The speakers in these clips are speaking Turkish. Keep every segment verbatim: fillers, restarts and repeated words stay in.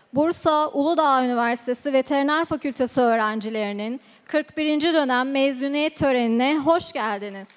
Bursa Uludağ Üniversitesi Veteriner Fakültesi öğrencilerinin kırk birinci dönem mezuniyet törenine hoş geldiniz.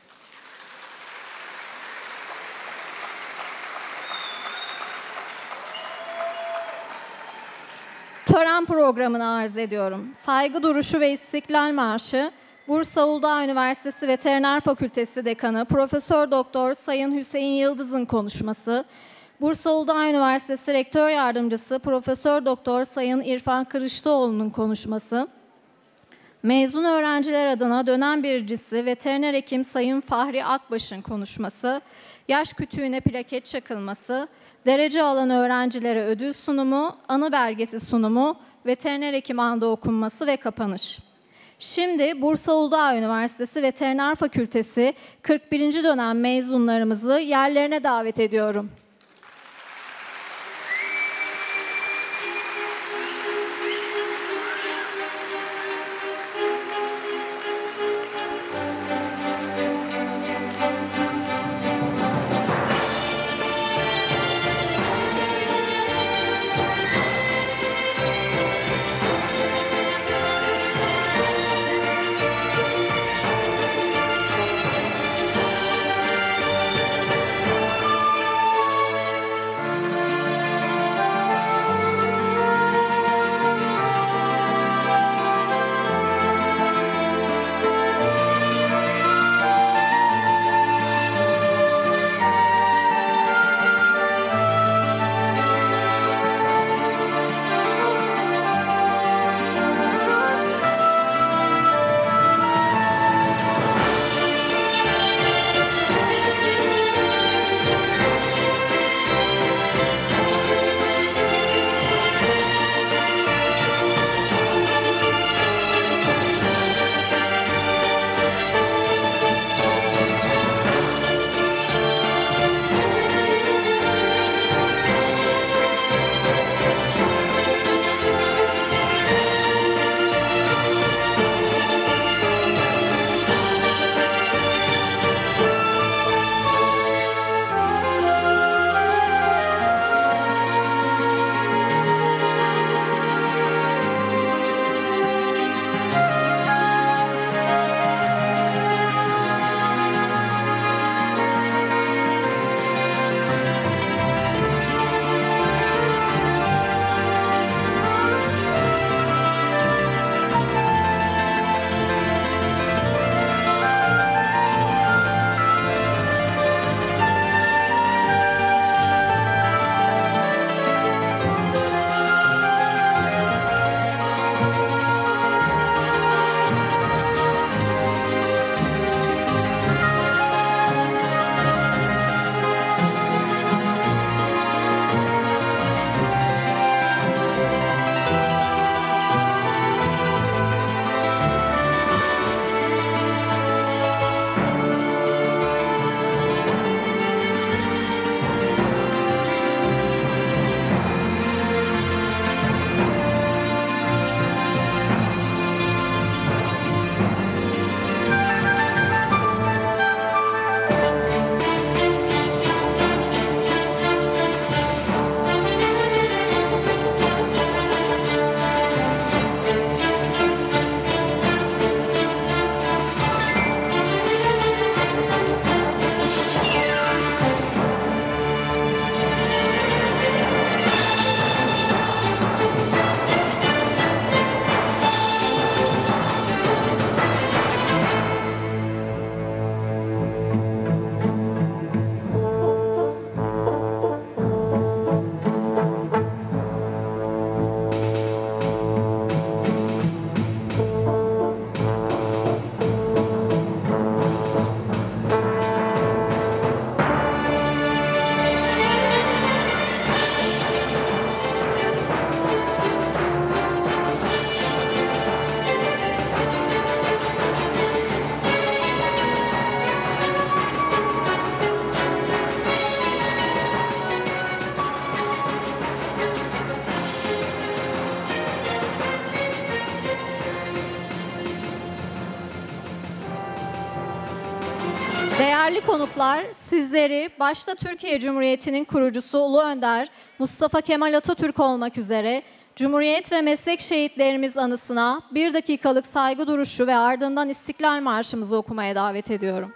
Tören programını arz ediyorum. Saygı duruşu ve İstiklal Marşı, Bursa Uludağ Üniversitesi Veteriner Fakültesi Dekanı Profesör Doktor Sayın Hüseyin Yıldız'ın konuşması, Bursa Uludağ Üniversitesi Rektör Yardımcısı Profesör Doktor Sayın İrfan Kırışlıoğlu'nun konuşması, mezun öğrenciler adına dönem birincisi Veteriner Hekim Sayın Fahri Akbaş'ın konuşması, yaş kütüğüne plaket çakılması, derece alan öğrencilere ödül sunumu, anı belgesi sunumu, veteriner hekim andı okunması ve kapanış. Şimdi Bursa Uludağ Üniversitesi Veteriner Fakültesi kırk birinci dönem mezunlarımızı yerlerine davet ediyorum. Değerli konuklar, sizleri başta Türkiye Cumhuriyeti'nin kurucusu Ulu Önder Mustafa Kemal Atatürk olmak üzere Cumhuriyet ve meslek şehitlerimiz anısına bir dakikalık saygı duruşu ve ardından İstiklal Marşımızı okumaya davet ediyorum.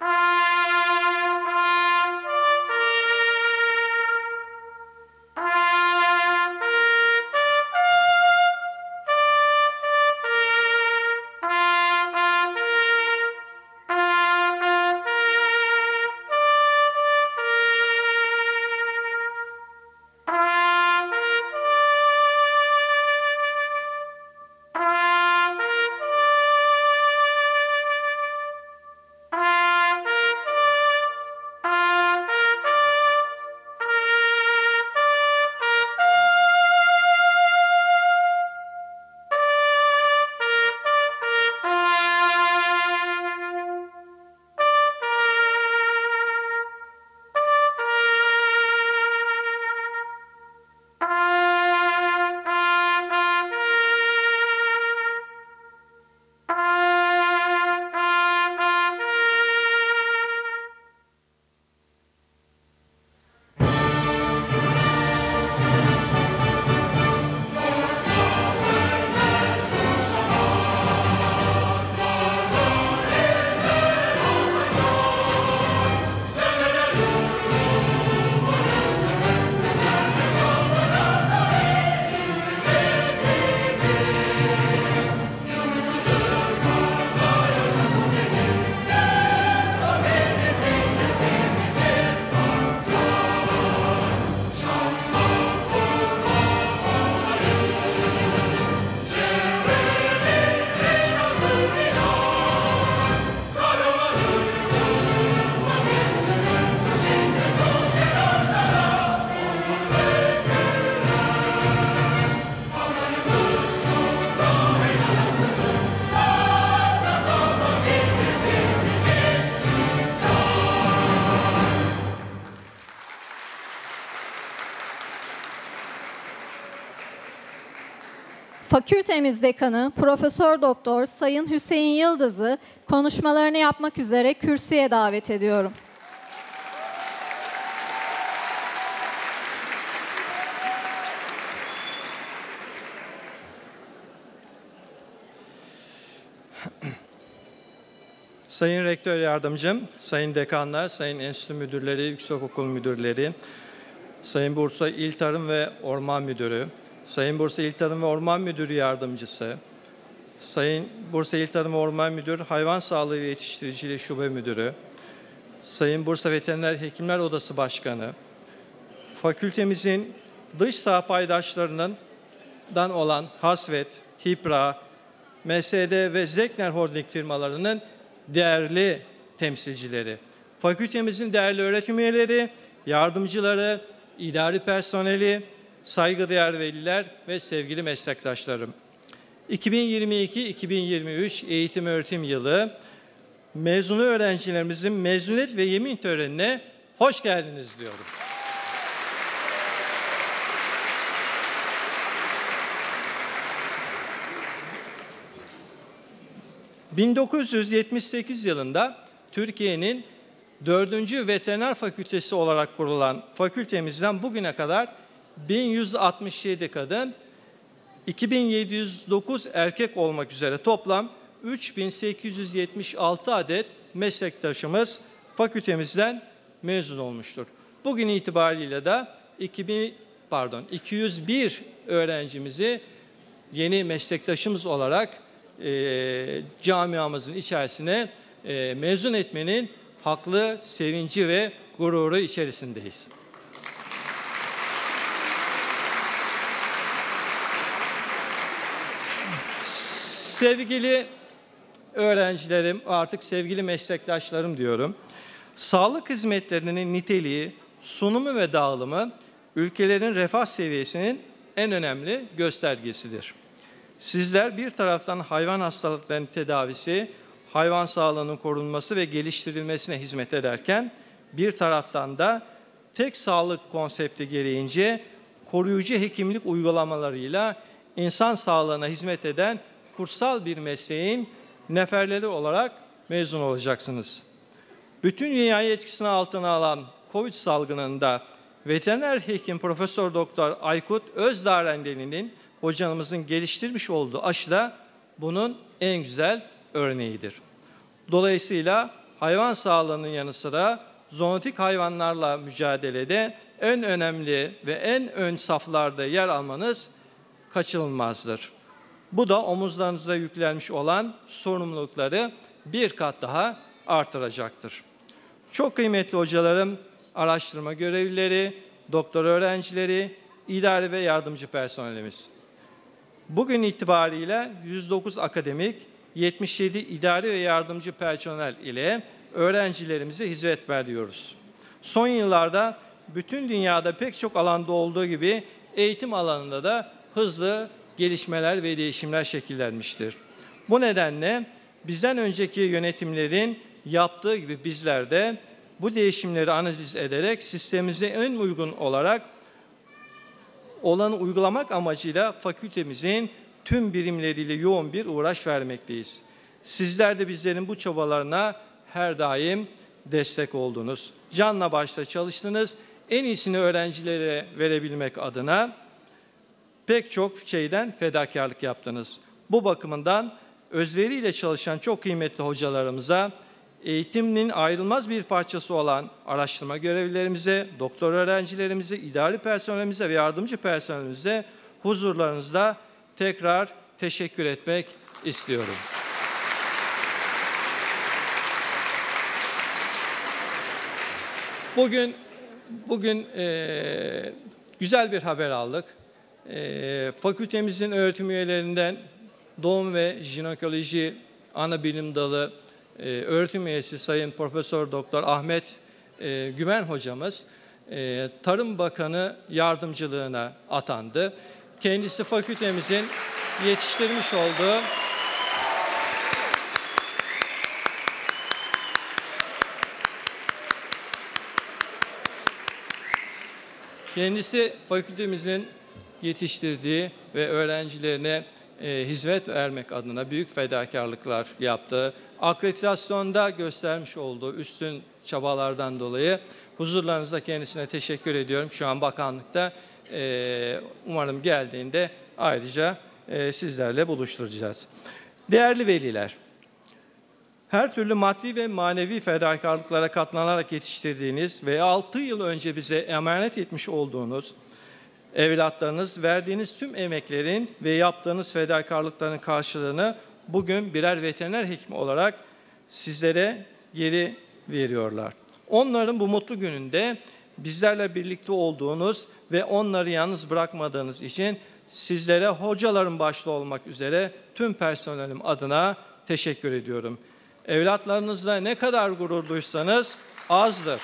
Fakültemiz Dekanı Profesör Doktor Sayın Hüseyin Yıldız'ı konuşmalarını yapmak üzere kürsüye davet ediyorum. Sayın Rektör Yardımcım, Sayın Dekanlar, Sayın Enstitü Müdürleri, Yüksekokul Müdürleri, Sayın Bursa İl Tarım ve Orman Müdürü, Sayın Bursa İl Tarım ve Orman Müdürü Yardımcısı, Sayın Bursa İl Tarım ve Orman Müdürü Hayvan Sağlığı ve Yetiştiriciliği Şube Müdürü, Sayın Bursa Veteriner Hekimler Odası Başkanı, fakültemizin dış saha paydaşlarından olan Hasvet, Hipra, M S D ve Zekner Holding firmalarının değerli temsilcileri, fakültemizin değerli öğretim üyeleri, yardımcıları, idari personeli, saygıdeğer veliler ve sevgili meslektaşlarım. iki bin yirmi iki iki bin yirmi üç eğitim öğretim yılı mezunu öğrencilerimizin mezuniyet ve yemin törenine hoş geldiniz diyorum. bin dokuz yüz yetmiş sekiz yılında Türkiye'nin dördüncü Veteriner Fakültesi olarak kurulan fakültemizden bugüne kadar bin yüz altmış yedi kadın, iki bin yedi yüz dokuz erkek olmak üzere toplam üç bin sekiz yüz yetmiş altı adet meslektaşımız fakültemizden mezun olmuştur. Bugün itibariyle de iki bin pardon iki yüz bir öğrencimizi yeni meslektaşımız olarak e, camiamızın içerisine e, mezun etmenin haklı sevinci ve gururu içerisindeyiz. Sevgili öğrencilerim, artık sevgili meslektaşlarım diyorum. Sağlık hizmetlerinin niteliği, sunumu ve dağılımı ülkelerin refah seviyesinin en önemli göstergesidir. Sizler bir taraftan hayvan hastalıklarının tedavisi, hayvan sağlığının korunması ve geliştirilmesine hizmet ederken bir taraftan da tek sağlık konsepti gereğince koruyucu hekimlik uygulamalarıyla insan sağlığına hizmet eden kutsal bir mesleğin neferleri olarak mezun olacaksınız. Bütün dünyayı etkisine altına alan Covid salgınında veteriner hekim Profesör Doktor Aykut Özdarendeli'nin hocamızın geliştirmiş olduğu aşı da bunun en güzel örneğidir. Dolayısıyla hayvan sağlığının yanı sıra zoonotik hayvanlarla mücadelede en önemli ve en ön saflarda yer almanız kaçınılmazdır. Bu da omuzlarınıza yüklenmiş olan sorumlulukları bir kat daha artıracaktır. Çok kıymetli hocalarım, araştırma görevlileri, doktor öğrencileri, idari ve yardımcı personelimiz. Bugün itibariyle yüz dokuz akademik, yetmiş yedi idari ve yardımcı personel ile öğrencilerimize hizmet veriyoruz. Son yıllarda bütün dünyada pek çok alanda olduğu gibi eğitim alanında da hızlı gelişmeler ve değişimler şekillenmiştir. Bu nedenle bizden önceki yönetimlerin yaptığı gibi bizler de bu değişimleri analiz ederek sistemimize en uygun olarak olanı uygulamak amacıyla fakültemizin tüm birimleriyle yoğun bir uğraş vermekteyiz. Sizler de bizlerin bu çabalarına her daim destek oldunuz. Canla başla çalıştınız. En iyisini öğrencilere verebilmek adına pek çok şeyden fedakarlık yaptınız. Bu bakımından özveriyle çalışan çok kıymetli hocalarımıza, eğitimin ayrılmaz bir parçası olan araştırma görevlilerimize, doktor öğrencilerimize, idari personelimize ve yardımcı personelimize huzurlarınızda tekrar teşekkür etmek istiyorum. Bugün bugün e, güzel bir haber aldık. E, fakültemizin öğretim üyelerinden doğum ve jinekoloji ana bilim dalı e, öğretim üyesi Sayın Profesör Doktor Ahmet e, Güven hocamız e, Tarım Bakanı yardımcılığına atandı. Kendisi fakültemizin yetiştirmiş olduğu Kendisi fakültemizin yetiştirdiği ve öğrencilerine e, hizmet vermek adına büyük fedakarlıklar yaptı. Akreditasyonda göstermiş olduğu üstün çabalardan dolayı huzurlarınızda kendisine teşekkür ediyorum. Şu an bakanlıkta e, umarım geldiğinde ayrıca e, sizlerle buluşturacağız. Değerli veliler, her türlü maddi ve manevi fedakarlıklara katlanarak yetiştirdiğiniz ve altı yıl önce bize emanet etmiş olduğunuz evlatlarınız verdiğiniz tüm emeklerin ve yaptığınız fedakarlıkların karşılığını bugün birer veteriner hekim olarak sizlere geri veriyorlar. Onların bu mutlu gününde bizlerle birlikte olduğunuz ve onları yalnız bırakmadığınız için sizlere hocaların başta olmak üzere tüm personelim adına teşekkür ediyorum. Evlatlarınızla ne kadar gurur duysanız azdır.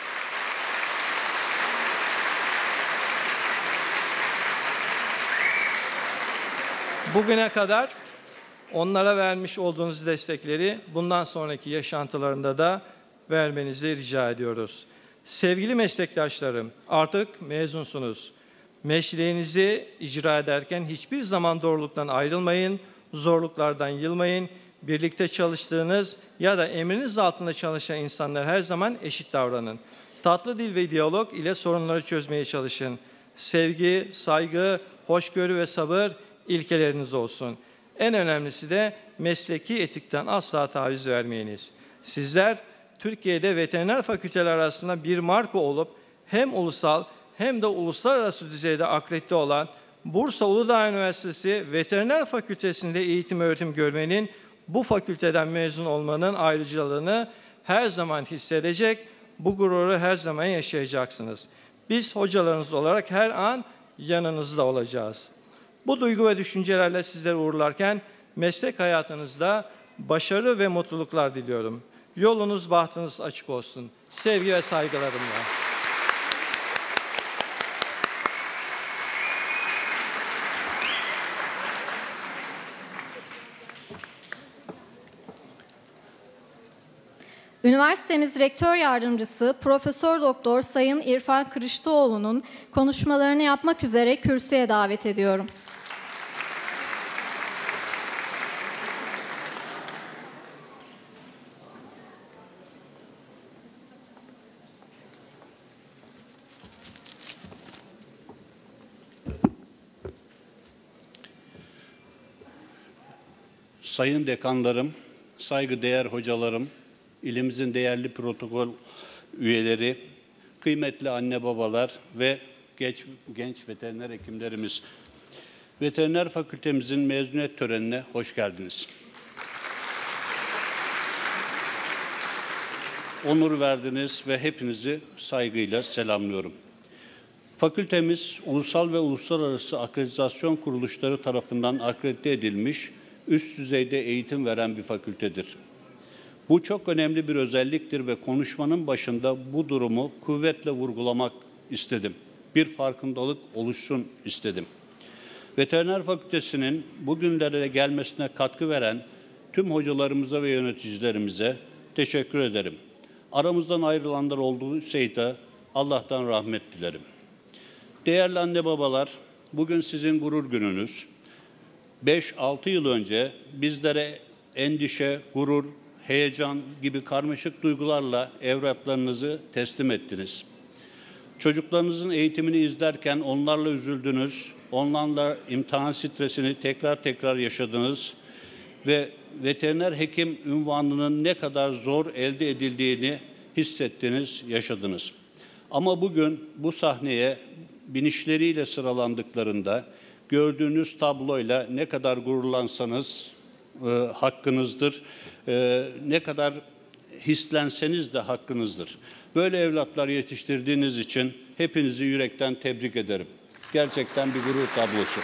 Bugüne kadar onlara vermiş olduğunuz destekleri bundan sonraki yaşantılarında da vermenizi rica ediyoruz. Sevgili meslektaşlarım, artık mezunsunuz. Mesleğinizi icra ederken hiçbir zaman doğruluktan ayrılmayın, zorluklardan yılmayın. Birlikte çalıştığınız ya da emriniz altında çalışan insanlar her zaman eşit davranın. Tatlı dil ve diyalog ile sorunları çözmeye çalışın. Sevgi, saygı, hoşgörü ve sabır ilkeleriniz olsun. En önemlisi de mesleki etikten asla taviz vermeyiniz. Sizler Türkiye'de veteriner fakülteler arasında bir marka olup hem ulusal hem de uluslararası düzeyde akredite olan Bursa Uludağ Üniversitesi Veteriner Fakültesi'nde eğitim öğretim görmenin, bu fakülteden mezun olmanın ayrıcalığını her zaman hissedecek, bu gururu her zaman yaşayacaksınız. Biz hocalarınız olarak her an yanınızda olacağız. Bu duygu ve düşüncelerle sizleri uğurlarken meslek hayatınızda başarı ve mutluluklar diliyorum. Yolunuz, bahtınız açık olsun. Sevgi ve saygılarımla. Üniversitemiz Rektör Yardımcısı Profesör Doktor Sayın İrfan Kırıştıoğlu'nun konuşmalarını yapmak üzere kürsüye davet ediyorum. sayın dekanlarım, saygıdeğer hocalarım, ilimizin değerli protokol üyeleri, kıymetli anne babalar ve genç, genç veteriner hekimlerimiz. Veteriner Fakültemizin mezuniyet törenine hoş geldiniz. Onur verdiniz ve hepinizi saygıyla selamlıyorum. Fakültemiz, ulusal ve uluslararası akreditasyon kuruluşları tarafından akredite edilmiş, üst düzeyde eğitim veren bir fakültedir. Bu çok önemli bir özelliktir ve konuşmanın başında bu durumu kuvvetle vurgulamak istedim. Bir farkındalık oluşsun istedim. Veteriner Fakültesi'nin bugünlere gelmesine katkı veren tüm hocalarımıza ve yöneticilerimize teşekkür ederim. Aramızdan ayrılanlar olduysa Allah'tan rahmet dilerim. Değerli anne babalar, bugün sizin gurur gününüz. beş altı yıl önce bizlere endişe, gurur, heyecan gibi karmaşık duygularla evlatlarınızı teslim ettiniz. Çocuklarınızın eğitimini izlerken onlarla üzüldünüz, onlarla imtihan stresini tekrar tekrar yaşadınız ve veteriner hekim unvanının ne kadar zor elde edildiğini hissettiniz, yaşadınız. Ama bugün bu sahneye binişleriyle sıralandıklarında gördüğünüz tabloyla ne kadar gururlansanız e, hakkınızdır, e, ne kadar hislenseniz de hakkınızdır. Böyle evlatlar yetiştirdiğiniz için hepinizi yürekten tebrik ederim. Gerçekten bir gurur tablosu.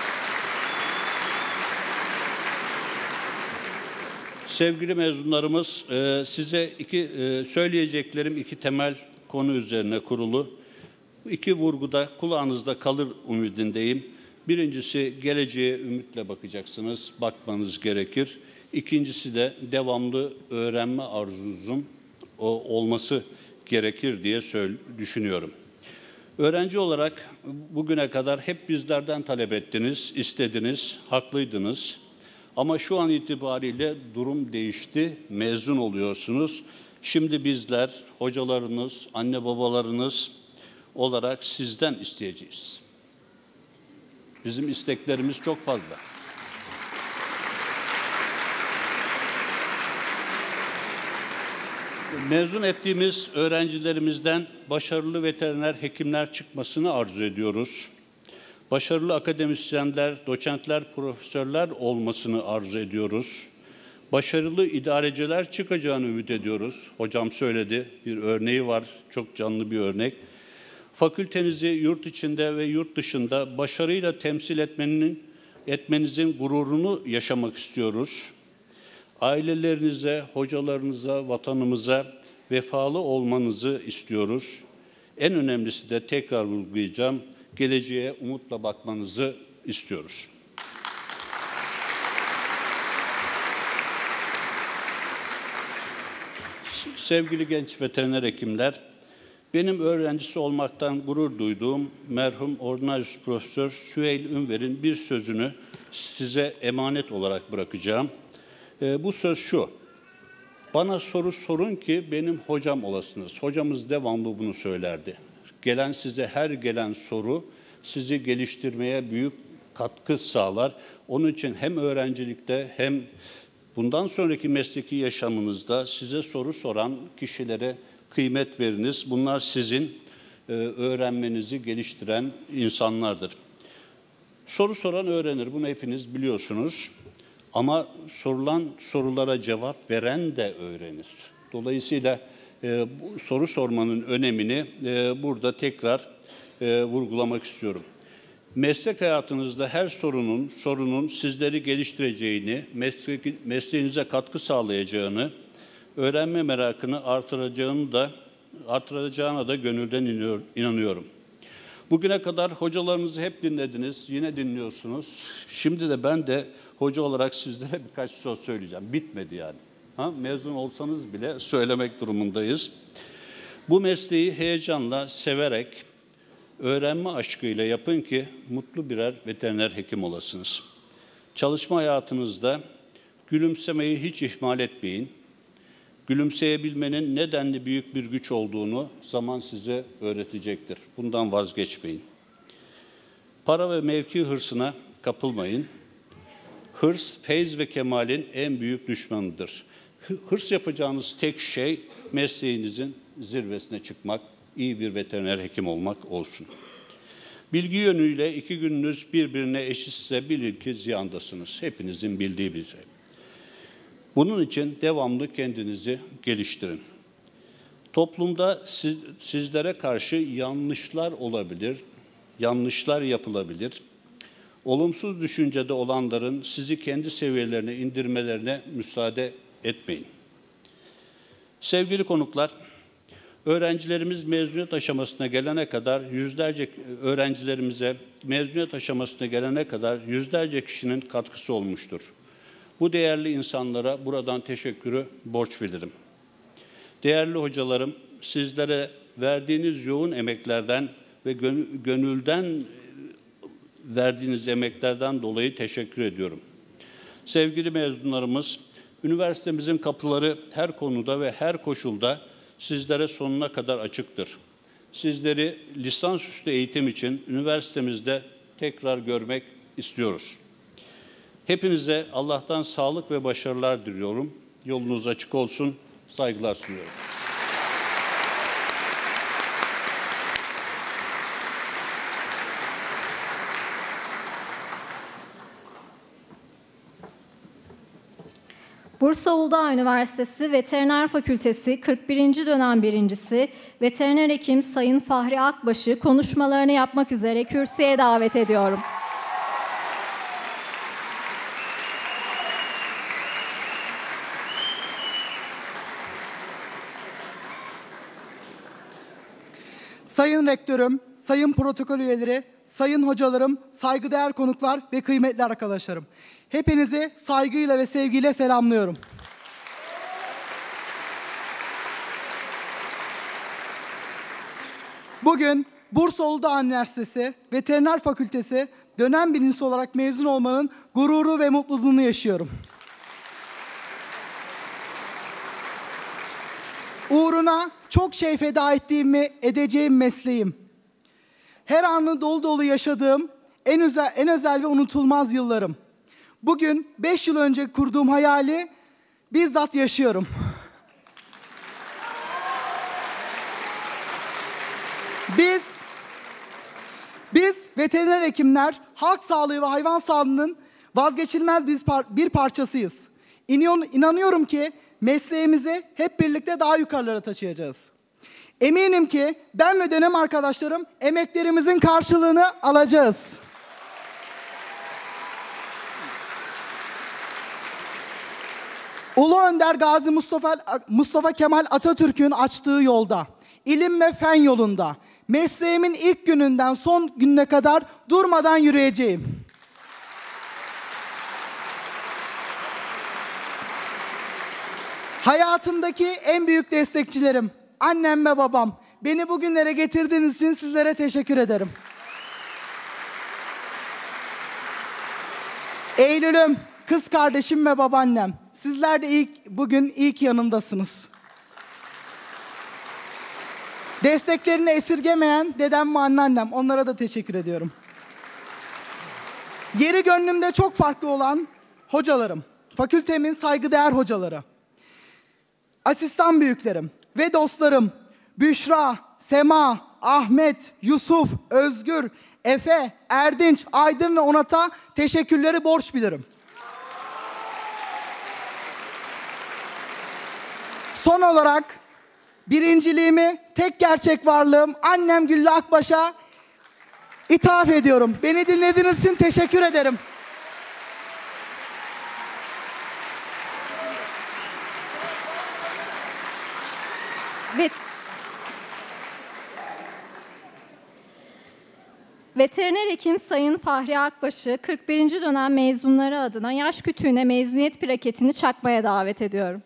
Sevgili mezunlarımız, e, size iki e, söyleyeceklerim iki temel konu üzerine kurulu. İki vurguda kulağınızda kalır umudundayım. Birincisi, geleceğe ümitle bakacaksınız, bakmanız gerekir. İkincisi de devamlı öğrenme arzunuzun olması gerekir diye düşünüyorum. Öğrenci olarak bugüne kadar hep bizlerden talep ettiniz, istediniz, haklıydınız. Ama şu an itibariyle durum değişti, mezun oluyorsunuz. Şimdi bizler, hocalarınız, anne babalarınız olarak sizden isteyeceğiz. Bizim isteklerimiz çok fazla. Mezun ettiğimiz öğrencilerimizden başarılı veteriner hekimler çıkmasını arzu ediyoruz. Başarılı akademisyenler, doçentler, profesörler olmasını arzu ediyoruz. Başarılı idareciler çıkacağını ümit ediyoruz. Hocam söyledi, bir örneği var, çok canlı bir örnek. Fakültenizi yurt içinde ve yurt dışında başarıyla temsil etmenin, etmenizin gururunu yaşamak istiyoruz. Ailelerinize, hocalarınıza, vatanımıza vefalı olmanızı istiyoruz. En önemlisi de tekrar vurgulayacağım, geleceğe umutla bakmanızı istiyoruz. Sevgili genç veteriner hekimler, benim öğrencisi olmaktan gurur duyduğum merhum Ordinarius Profesör Süheyl Ünver'in bir sözünü size emanet olarak bırakacağım. E, bu söz şu: bana soru sorun ki benim hocam olasınız. Hocamız devamlı bunu söylerdi. Gelen size her gelen soru sizi geliştirmeye büyük katkı sağlar. Onun için hem öğrencilikte hem bundan sonraki mesleki yaşamınızda size soru soran kişilere kıymet veriniz. Bunlar sizin e, öğrenmenizi geliştiren insanlardır. Soru soran öğrenir. Bunu hepiniz biliyorsunuz. Ama sorulan sorulara cevap veren de öğrenir. Dolayısıyla e, bu soru sormanın önemini e, burada tekrar e, vurgulamak istiyorum. Meslek hayatınızda her sorunun, sorunun sizleri geliştireceğini, meslek, mesleğinize katkı sağlayacağını, öğrenme merakını artıracağını da, artıracağına da gönülden inanıyorum. Bugüne kadar hocalarınızı hep dinlediniz, yine dinliyorsunuz. Şimdi de ben de hoca olarak sizlere birkaç söz söyleyeceğim. Bitmedi yani. Ha, mezun olsanız bile söylemek durumundayız. Bu mesleği heyecanla, severek, öğrenme aşkıyla yapın ki mutlu birer veteriner hekim olasınız. Çalışma hayatınızda gülümsemeyi hiç ihmal etmeyin. Gülümseyebilmenin nedenli büyük bir güç olduğunu zaman size öğretecektir. Bundan vazgeçmeyin. Para ve mevki hırsına kapılmayın. Hırs, feyz ve kemalin en büyük düşmanıdır. Hırs yapacağınız tek şey mesleğinizin zirvesine çıkmak, iyi bir veteriner hekim olmak olsun. Bilgi yönüyle iki gününüz birbirine eşitse bilin ki ziyandasınız. Hepinizin bildiği bir şey. Bunun için devamlı kendinizi geliştirin. Toplumda siz, sizlere karşı yanlışlar olabilir, yanlışlar yapılabilir. Olumsuz düşüncede olanların sizi kendi seviyelerine indirmelerine müsaade etmeyin. Sevgili konuklar, öğrencilerimiz mezuniyet aşamasına gelene kadar yüzlerce öğrencilerimize mezuniyet aşamasına gelene kadar yüzlerce kişinin katkısı olmuştur. Bu değerli insanlara buradan teşekkürü borç bilirim. Değerli hocalarım, sizlere verdiğiniz yoğun emeklerden ve gönülden verdiğiniz emeklerden dolayı teşekkür ediyorum. Sevgili mezunlarımız, üniversitemizin kapıları her konuda ve her koşulda sizlere sonuna kadar açıktır. Sizleri lisansüstü eğitim için üniversitemizde tekrar görmek istiyoruz. Hepinize Allah'tan sağlık ve başarılar diliyorum. Yolunuz açık olsun. Saygılar sunuyorum. Bursa Uludağ Üniversitesi Veteriner Fakültesi kırk birinci dönem birincisi Veteriner Hekim Sayın Fahri Akbaş'ı konuşmalarını yapmak üzere kürsüye davet ediyorum. Sayın Rektörüm, sayın protokol üyeleri, sayın hocalarım, saygıdeğer konuklar ve kıymetli arkadaşlarım. Hepinizi saygıyla ve sevgiyle selamlıyorum. Bugün Bursa Uludağ Üniversitesi Veteriner Fakültesi dönem birincisi olarak mezun olmanın gururu ve mutluluğunu yaşıyorum. Uğruna çok şey feda ettiğimi, edeceğim mesleğim. Her anı dolu dolu yaşadığım en özel, en özel ve unutulmaz yıllarım. Bugün beş yıl önce kurduğum hayali bizzat yaşıyorum. Biz, biz veteriner hekimler halk sağlığı ve hayvan sağlığının vazgeçilmez bir, par bir parçasıyız. İnan inanıyorum ki mesleğimizi hep birlikte daha yukarılara taşıyacağız. Eminim ki ben ve dönem arkadaşlarım emeklerimizin karşılığını alacağız. Ulu Önder Gazi Mustafa, Mustafa Kemal Atatürk'ün açtığı yolda, ilim ve fen yolunda, mesleğimin ilk gününden son gününe kadar durmadan yürüyeceğim. Hayatımdaki en büyük destekçilerim, annem ve babam. Beni bugünlere getirdiğiniz için sizlere teşekkür ederim. Eylül'üm, kız kardeşim ve babaannem. Sizler de ilk, bugün ilk yanımdasınız. Desteklerini esirgemeyen dedem ve anneannem. Onlara da teşekkür ediyorum. Yeri gönlümde çok farklı olan hocalarım. Fakültemin saygıdeğer hocaları. Asistan büyüklerim ve dostlarım Büşra, Sema, Ahmet, Yusuf, Özgür, Efe, Erdinç, Aydın ve Onat'a teşekkürleri borç bilirim. Son olarak birinciliğimi tek gerçek varlığım annem Güllü Akbaş'a ithaf ediyorum. Beni dinlediğiniz için teşekkür ederim. Vet Veteriner Hekim Sayın Fahri Akbaş'ı kırk birinci dönem mezunları adına yaş kütüğüne mezuniyet plaketini çakmaya davet ediyorum.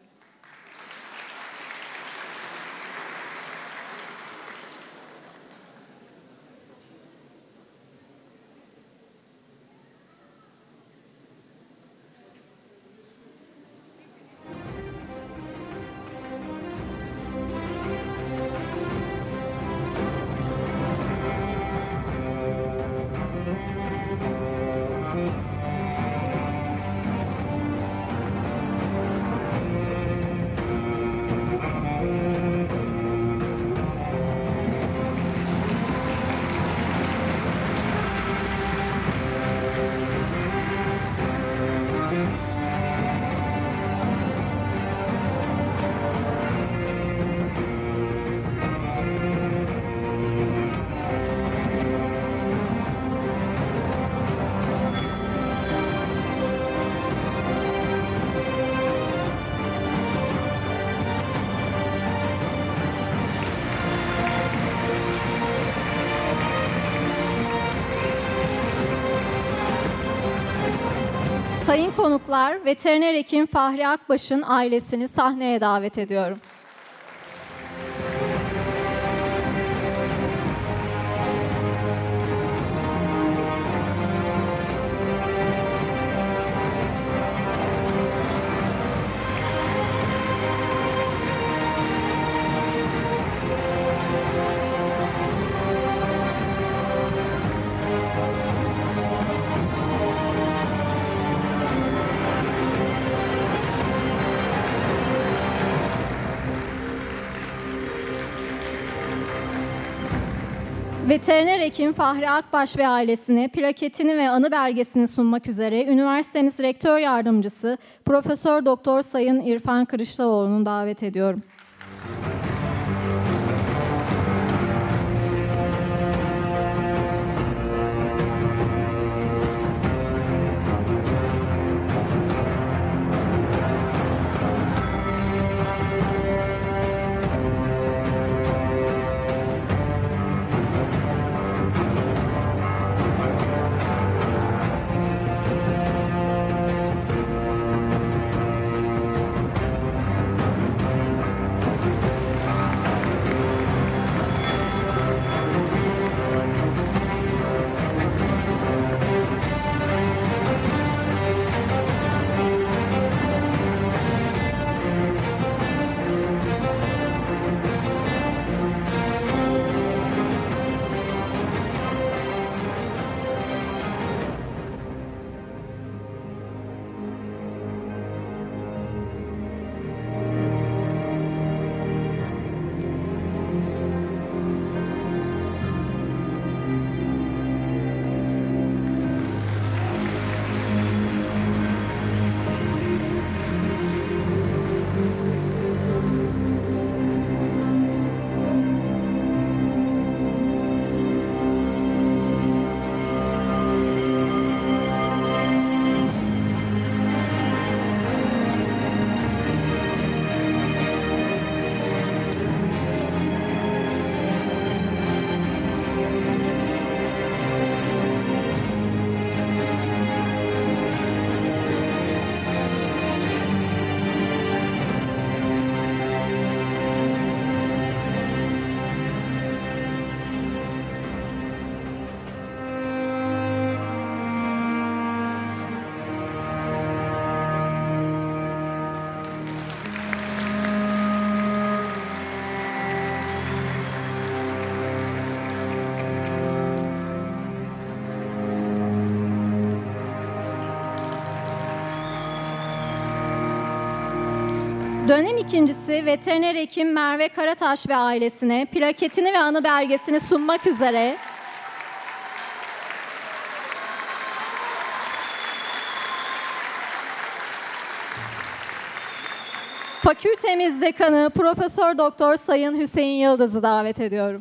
Sayın konuklar, veteriner hekim Fahri Akbaş'ın ailesini sahneye davet ediyorum. Veteriner hekim Fahri Akbaş ve ailesine plaketini ve anı belgesini sunmak üzere üniversitemiz rektör yardımcısı Profesör Doktor Sayın İrfan Kırışlaoğlu'nu davet ediyorum. Dönem ikincisi veteriner hekim Merve Karataş ve ailesine plaketini ve anı belgesini sunmak üzere fakültemiz dekanı Profesör Doktor Sayın Hüseyin Yıldız'ı davet ediyorum.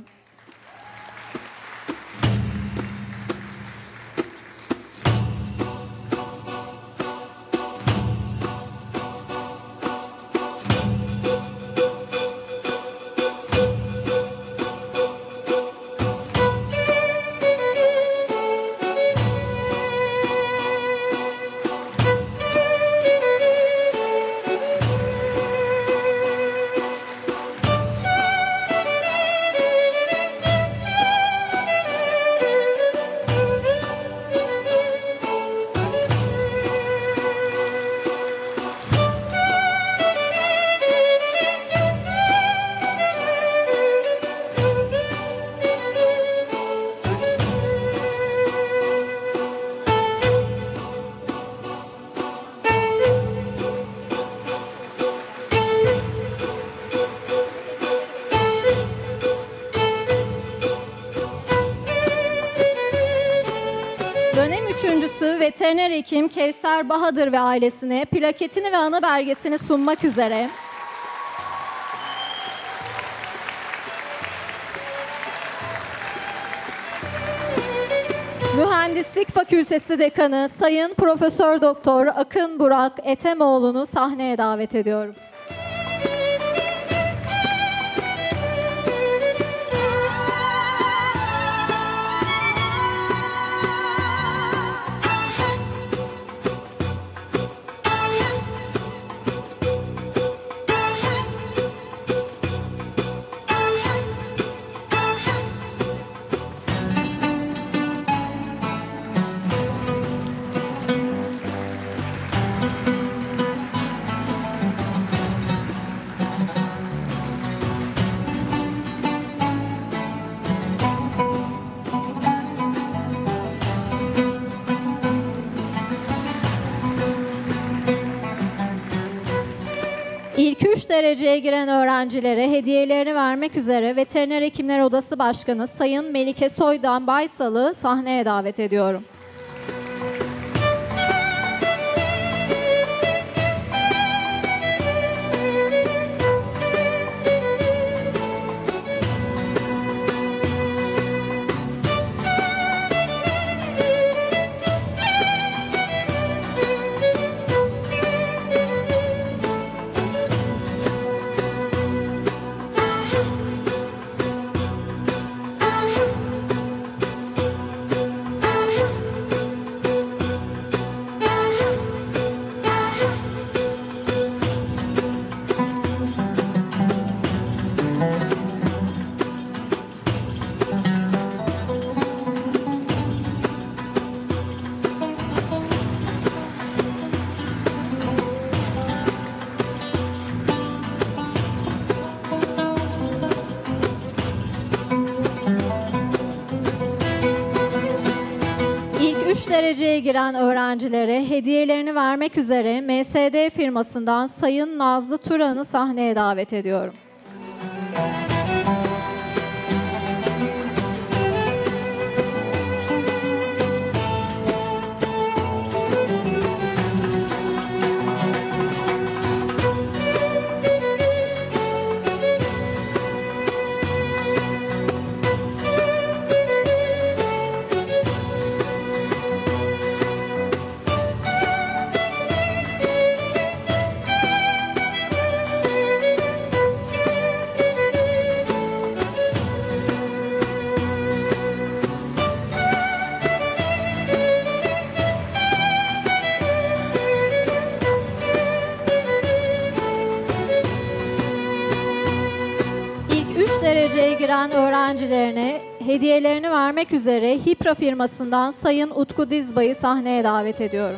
Üçüncüsü veteriner hekim Kevser Bahadır ve ailesine plaketini ve anı belgesini sunmak üzere Mühendislik Fakültesi Dekanı Sayın Profesör Doktor Akın Burak Etemoğlu'nu sahneye davet ediyorum. İlk üç dereceye giren öğrencilere hediyelerini vermek üzere Veteriner Hekimler Odası Başkanı Sayın Melike Soydan Baysal'ı sahneye davet ediyorum. üç dereceye giren öğrencilere hediyelerini vermek üzere M S D firmasından Sayın Nazlı Turan'ı sahneye davet ediyorum. Dereceye giren öğrencilerine hediyelerini vermek üzere Hipra firmasından Sayın Utku Dizbay'ı sahneye davet ediyorum.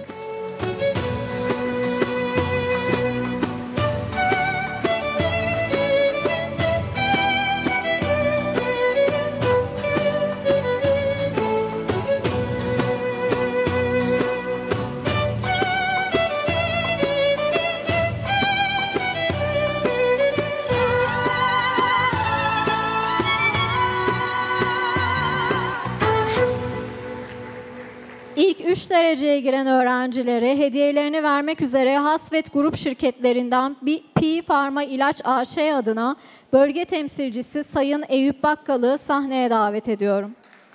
İlk üç dereceye giren öğrencilere hediyelerini vermek üzere Hasvet Grup şirketlerinden Pi Pharma İlaç A Ş adına bölge temsilcisi Sayın Eyüp Bakkal'ı sahneye davet ediyorum.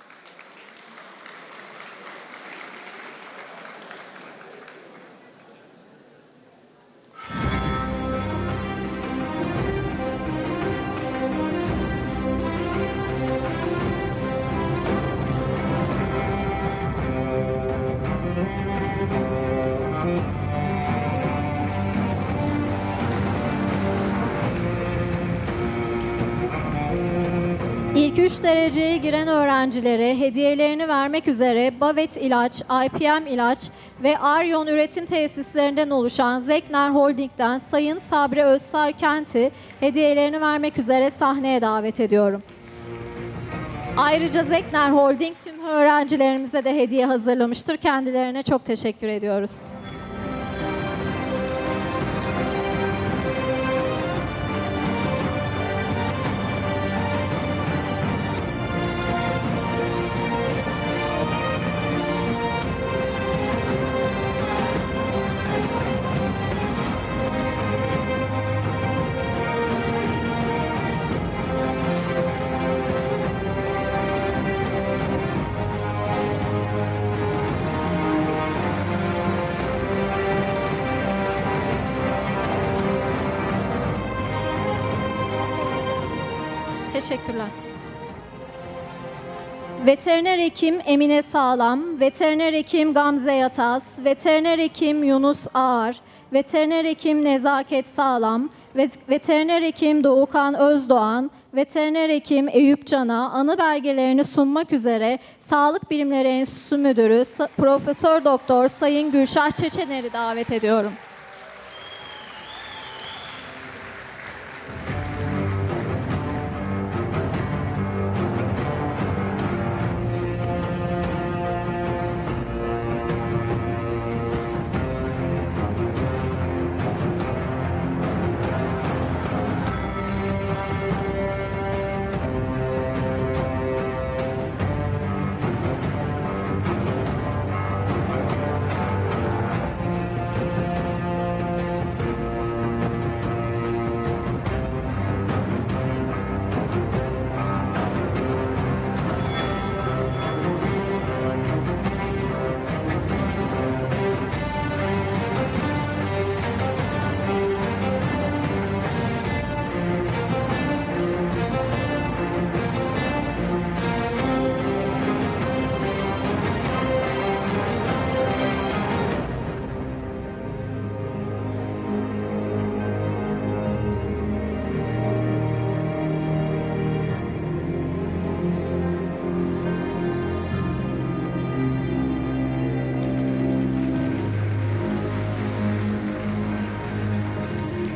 İlk üç dereceye giren öğrencilere hediyelerini vermek üzere Bavet İlaç, I P M İlaç ve Aryon Üretim Tesislerinden oluşan Zekner Holding'den Sayın Sabri Özsaykent'i hediyelerini vermek üzere sahneye davet ediyorum. Ayrıca Zekner Holding tüm öğrencilerimize de hediye hazırlamıştır. Kendilerine çok teşekkür ediyoruz. Teşekkürler. Veteriner Hekim Emine Sağlam, Veteriner Hekim Gamze Yataz, Veteriner Hekim Yunus Ağar, Veteriner Hekim Nezaket Sağlam, Veteriner Hekim Doğukan Özdoğan, Veteriner Hekim Eyüp Can'a anı belgelerini sunmak üzere Sağlık Bilimleri Enstitüsü Müdürü Profesör Doktor Sayın Gülşah Çeçener'i davet ediyorum.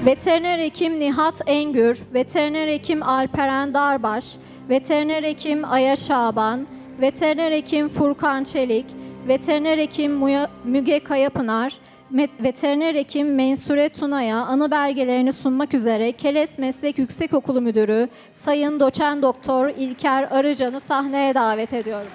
Veteriner hekim Nihat Engür, veteriner hekim Alperen Darbaş, veteriner hekim Aya Şaban, veteriner hekim Furkan Çelik, veteriner hekim Muya- Müge Kayapınar, Met- veteriner hekim Mensure Tuna'ya anı belgelerini sunmak üzere Keles Meslek Yüksekokulu Müdürü Sayın Doçent Doktor İlker Arıcan'ı sahneye davet ediyorum.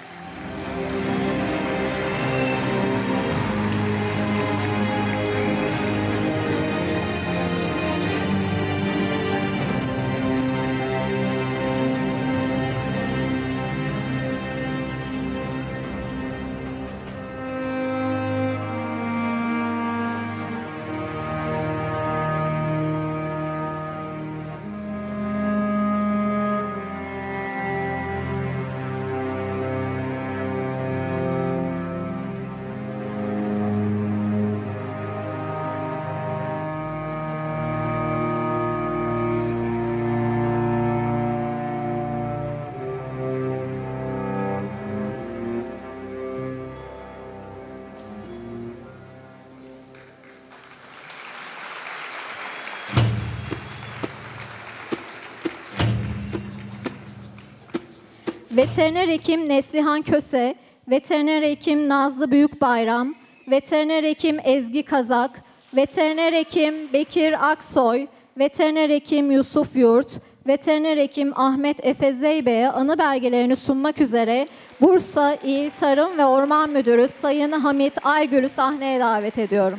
Veteriner hekim Neslihan Köse, veteriner hekim Nazlı Büyükbayram, veteriner hekim Ezgi Kazak, veteriner hekim Bekir Aksoy, veteriner hekim Yusuf Yurt, veteriner hekim Ahmet Efe Zeybe'ye anı belgelerini sunmak üzere Bursa İl Tarım ve Orman Müdürü Sayın Hamit Aygül'ü sahneye davet ediyorum.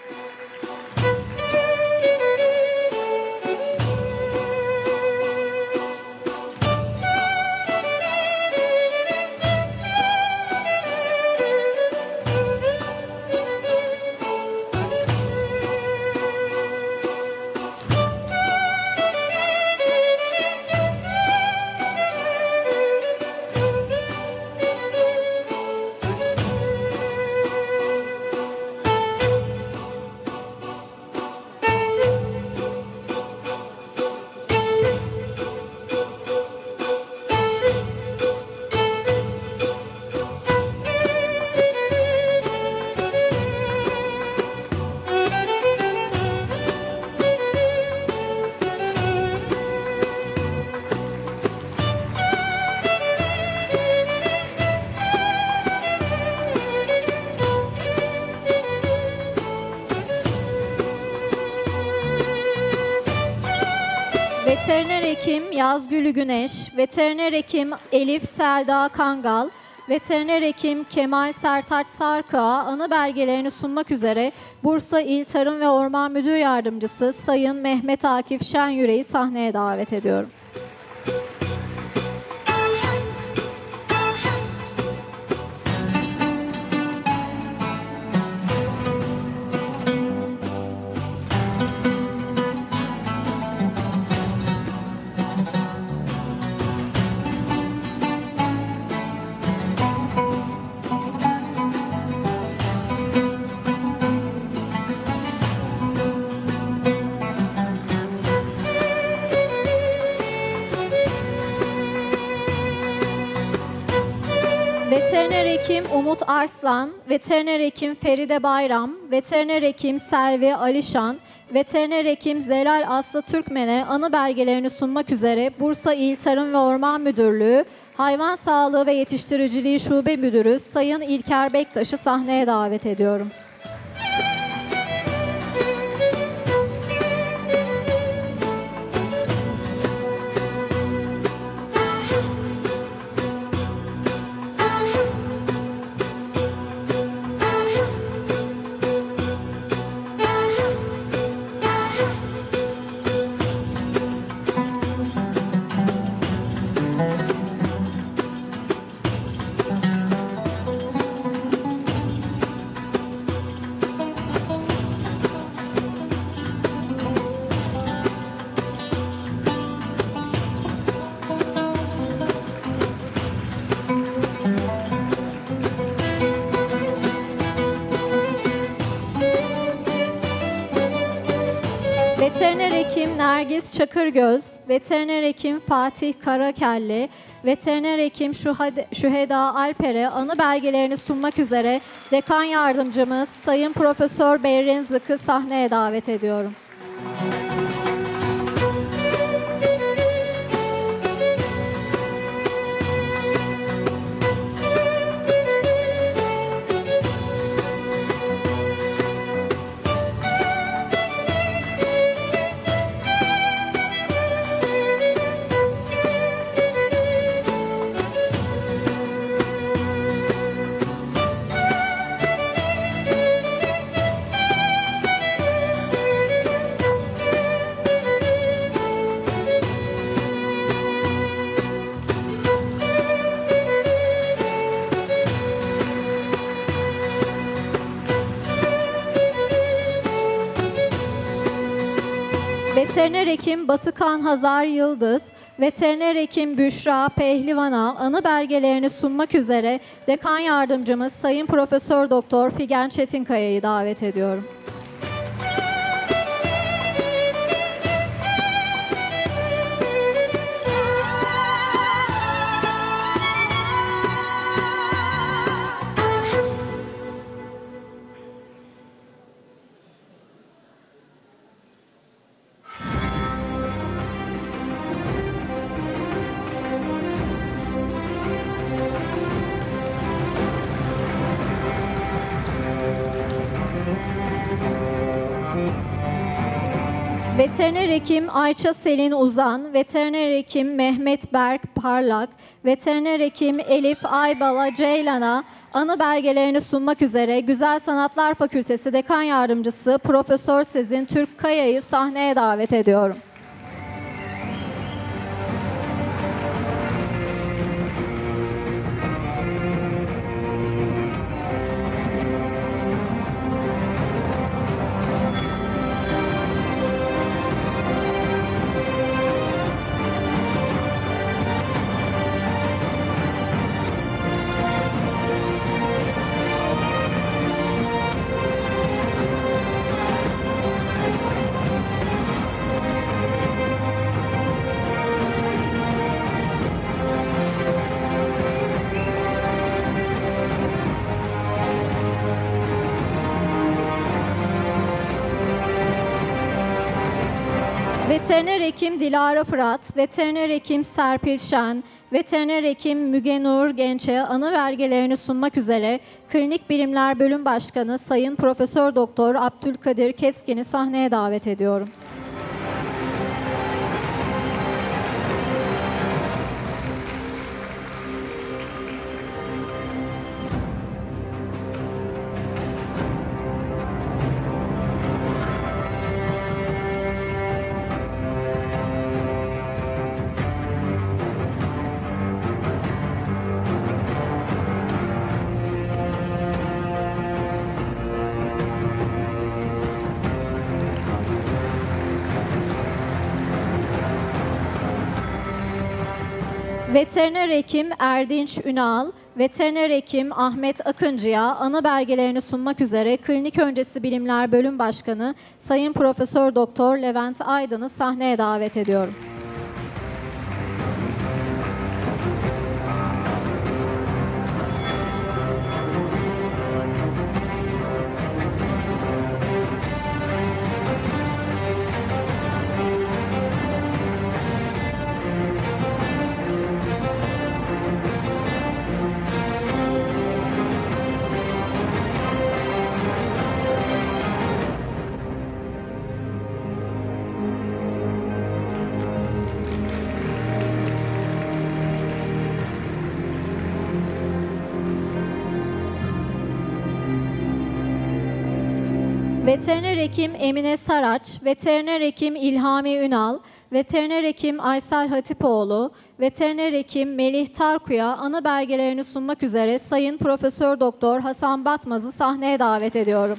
Veteriner hekim Yazgülü Güneş, veteriner hekim Elif Selda Kangal, veteriner hekim Kemal Sertaç Sarkığa anı belgelerini sunmak üzere Bursa İl Tarım ve Orman Müdür Yardımcısı Sayın Mehmet Akif Şenyüre'yi sahneye davet ediyorum. Veteriner hekim Umut Arslan, veteriner hekim Feride Bayram, veteriner hekim Selvi Alişan, veteriner hekim Zelal Aslı Türkmen'e anı belgelerini sunmak üzere Bursa İl Tarım ve Orman Müdürlüğü Hayvan Sağlığı ve Yetiştiriciliği Şube Müdürü Sayın İlker Bektaş'ı sahneye davet ediyorum. Veteriner hekim Nergis Çakırgöz, veteriner hekim Fatih Karakelli, veteriner hekim Şuhade- Şüheda Alper'e anı belgelerini sunmak üzere dekan yardımcımız Sayın Profesör Behrin Zık'ı sahneye davet ediyorum. Veteriner hekim Batıkan Hazar Yıldız, veteriner hekim Büşra Pehlivan'a anı belgelerini sunmak üzere dekan yardımcımız Sayın Profesör Doktor Figen Çetinkaya'yı davet ediyorum. Veteriner hekim Ayça Selin Uzan, veteriner hekim Mehmet Berk Parlak, veteriner hekim Elif Aybala Ceylan'a anı belgelerini sunmak üzere Güzel Sanatlar Fakültesi Dekan Yardımcısı Profesör Sezin Türkkaya'yı sahneye davet ediyorum. Veteriner hekim Dilara Fırat, veteriner hekim Serpil Şen, veteriner hekim Müge Nur Genç'e anı belgelerini sunmak üzere Klinik Bilimler Bölüm Başkanı Sayın Profesör Doktor Abdülkadir Keskin'i sahneye davet ediyorum. Veteriner hekim Erdinç Ünal, veteriner hekim Ahmet Akıncı'ya anı belgelerini sunmak üzere Klinik Öncesi Bilimler Bölüm Başkanı Sayın Profesör Doktor Levent Aydın'ı sahneye davet ediyorum. Veteriner hekim Emine Saraç, veteriner hekim İlhami Ünal, veteriner hekim Aysel Hatipoğlu, veteriner hekim Melih Tarku'ya anı belgelerini sunmak üzere Sayın Profesör Doktor Hasan Batmaz'ı sahneye davet ediyorum.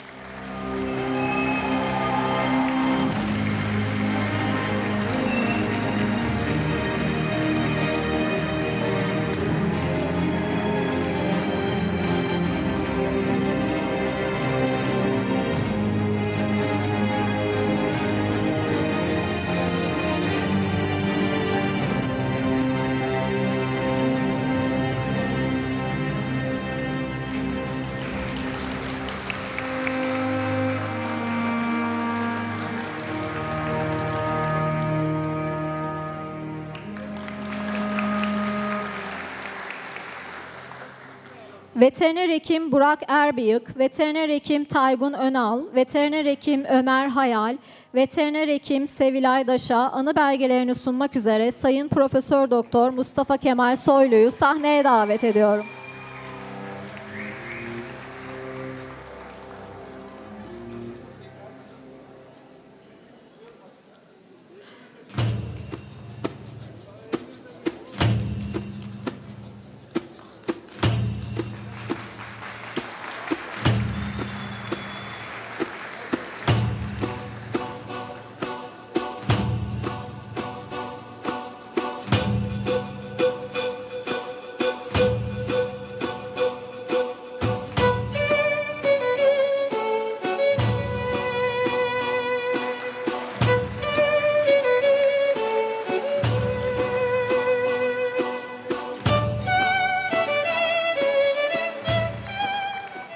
Veteriner hekim Burak Erbiyık, veteriner hekim Taygun Önal, veteriner hekim Ömer Hayal, veteriner hekim Sevilay Daş'a anı belgelerini sunmak üzere Sayın Profesör Doktor Mustafa Kemal Soylu'yu sahneye davet ediyorum.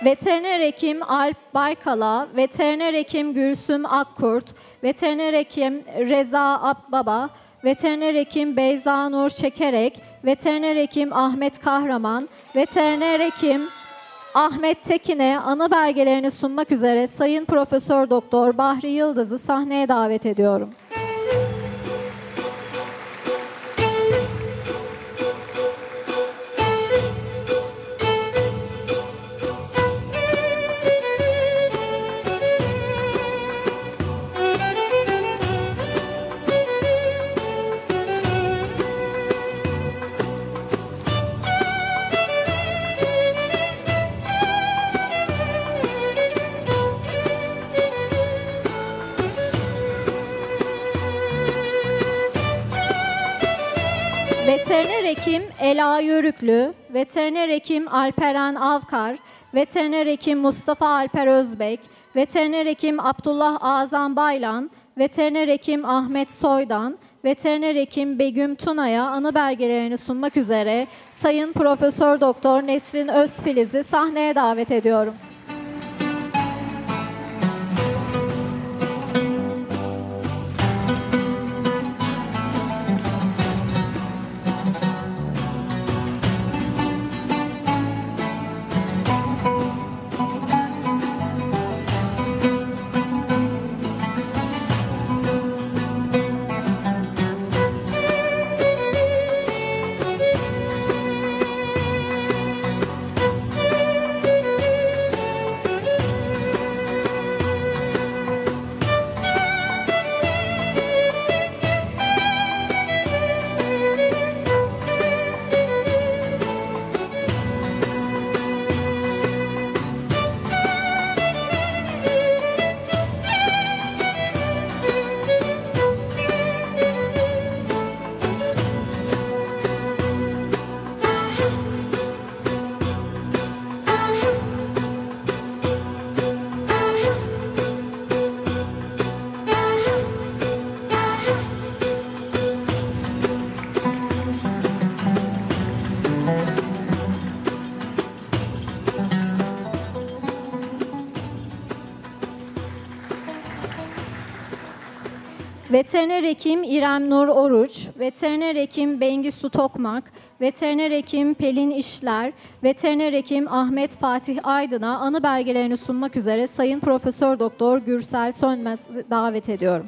Veteriner hekim Alp Baykala, veteriner hekim Gülsüm Akkurt, veteriner hekim Reza Akbaba, veteriner hekim Beyza Nur Çekerek, veteriner hekim Ahmet Kahraman, veteriner hekim Ahmet Tekin'e anı belgelerini sunmak üzere Sayın Profesör Doktor Bahri Yıldız'ı sahneye davet ediyorum. Veteriner hekim Ela Yörüklü, veteriner hekim Alperen Avkar, veteriner hekim Mustafa Alper Özbek, veteriner hekim Abdullah Azam Baylan, veteriner hekim Ahmet Soydan, veteriner hekim Begüm Tuna'ya anı belgelerini sunmak üzere Sayın Profesör Doktor Nesrin Özfiliz'i sahneye davet ediyorum. Veteriner hekim İrem Nur Oruç, veteriner hekim Bengisu Tokmak, veteriner hekim Pelin İşler, veteriner hekim Ahmet Fatih Aydın'a anı belgelerini sunmak üzere Sayın Profesör Doktor Gürsel Sönmez'i davet ediyorum.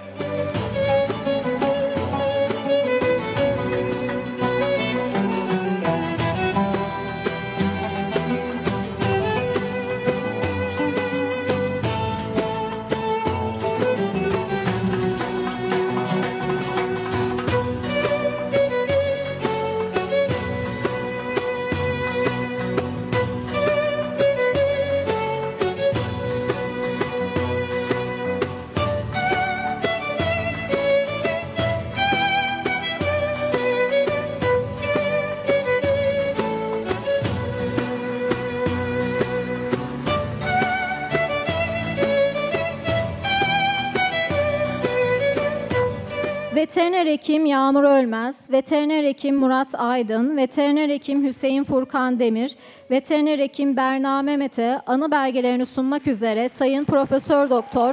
Veteriner hekim Yağmur Ölmez, veteriner hekim Murat Aydın, veteriner hekim Hüseyin Furkan Demir, veteriner hekim Berna Mehmet'e anı belgelerini sunmak üzere Sayın Profesör Doktor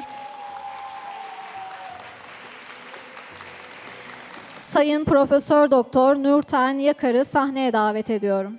Sayın Profesör Doktor Nurten Yakar'ı sahneye davet ediyorum.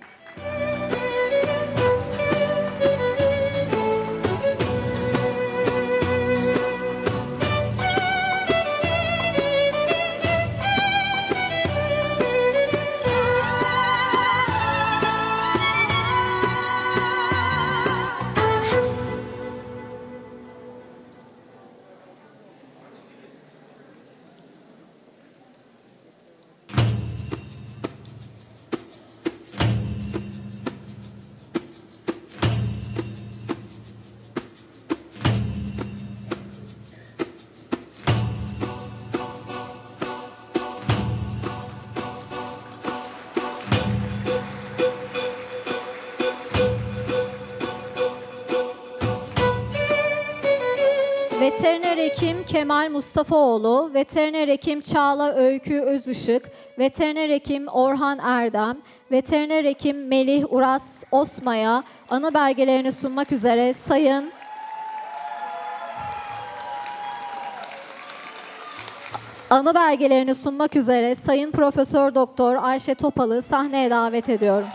Veteriner hekim Kemal Mustafaoğlu, veteriner hekim Çağla Öykü Özışık, veteriner hekim Orhan Erdem, veteriner hekim Melih Uras Osma'ya anı belgelerini sunmak üzere Sayın Anı belgelerini sunmak üzere Sayın Profesör Doktor Ayşe Topal'ı sahneye davet ediyorum.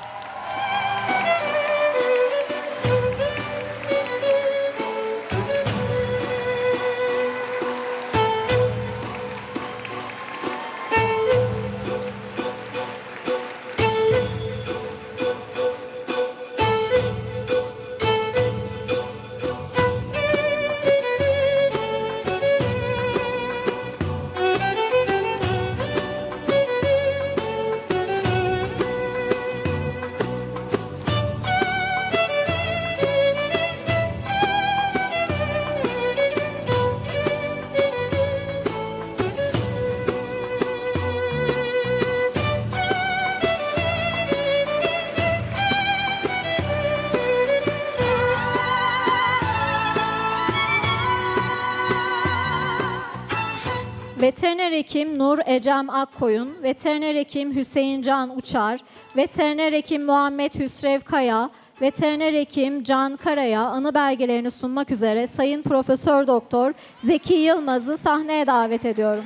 Veteriner hekim Nur Ecem Akkoyun, veteriner hekim Hüseyin Can Uçar, veteriner hekim Muhammed Hüsrev Kaya, veteriner hekim Can Kara'ya anı belgelerini sunmak üzere Sayın Profesör Doktor Zeki Yılmaz'ı sahneye davet ediyorum.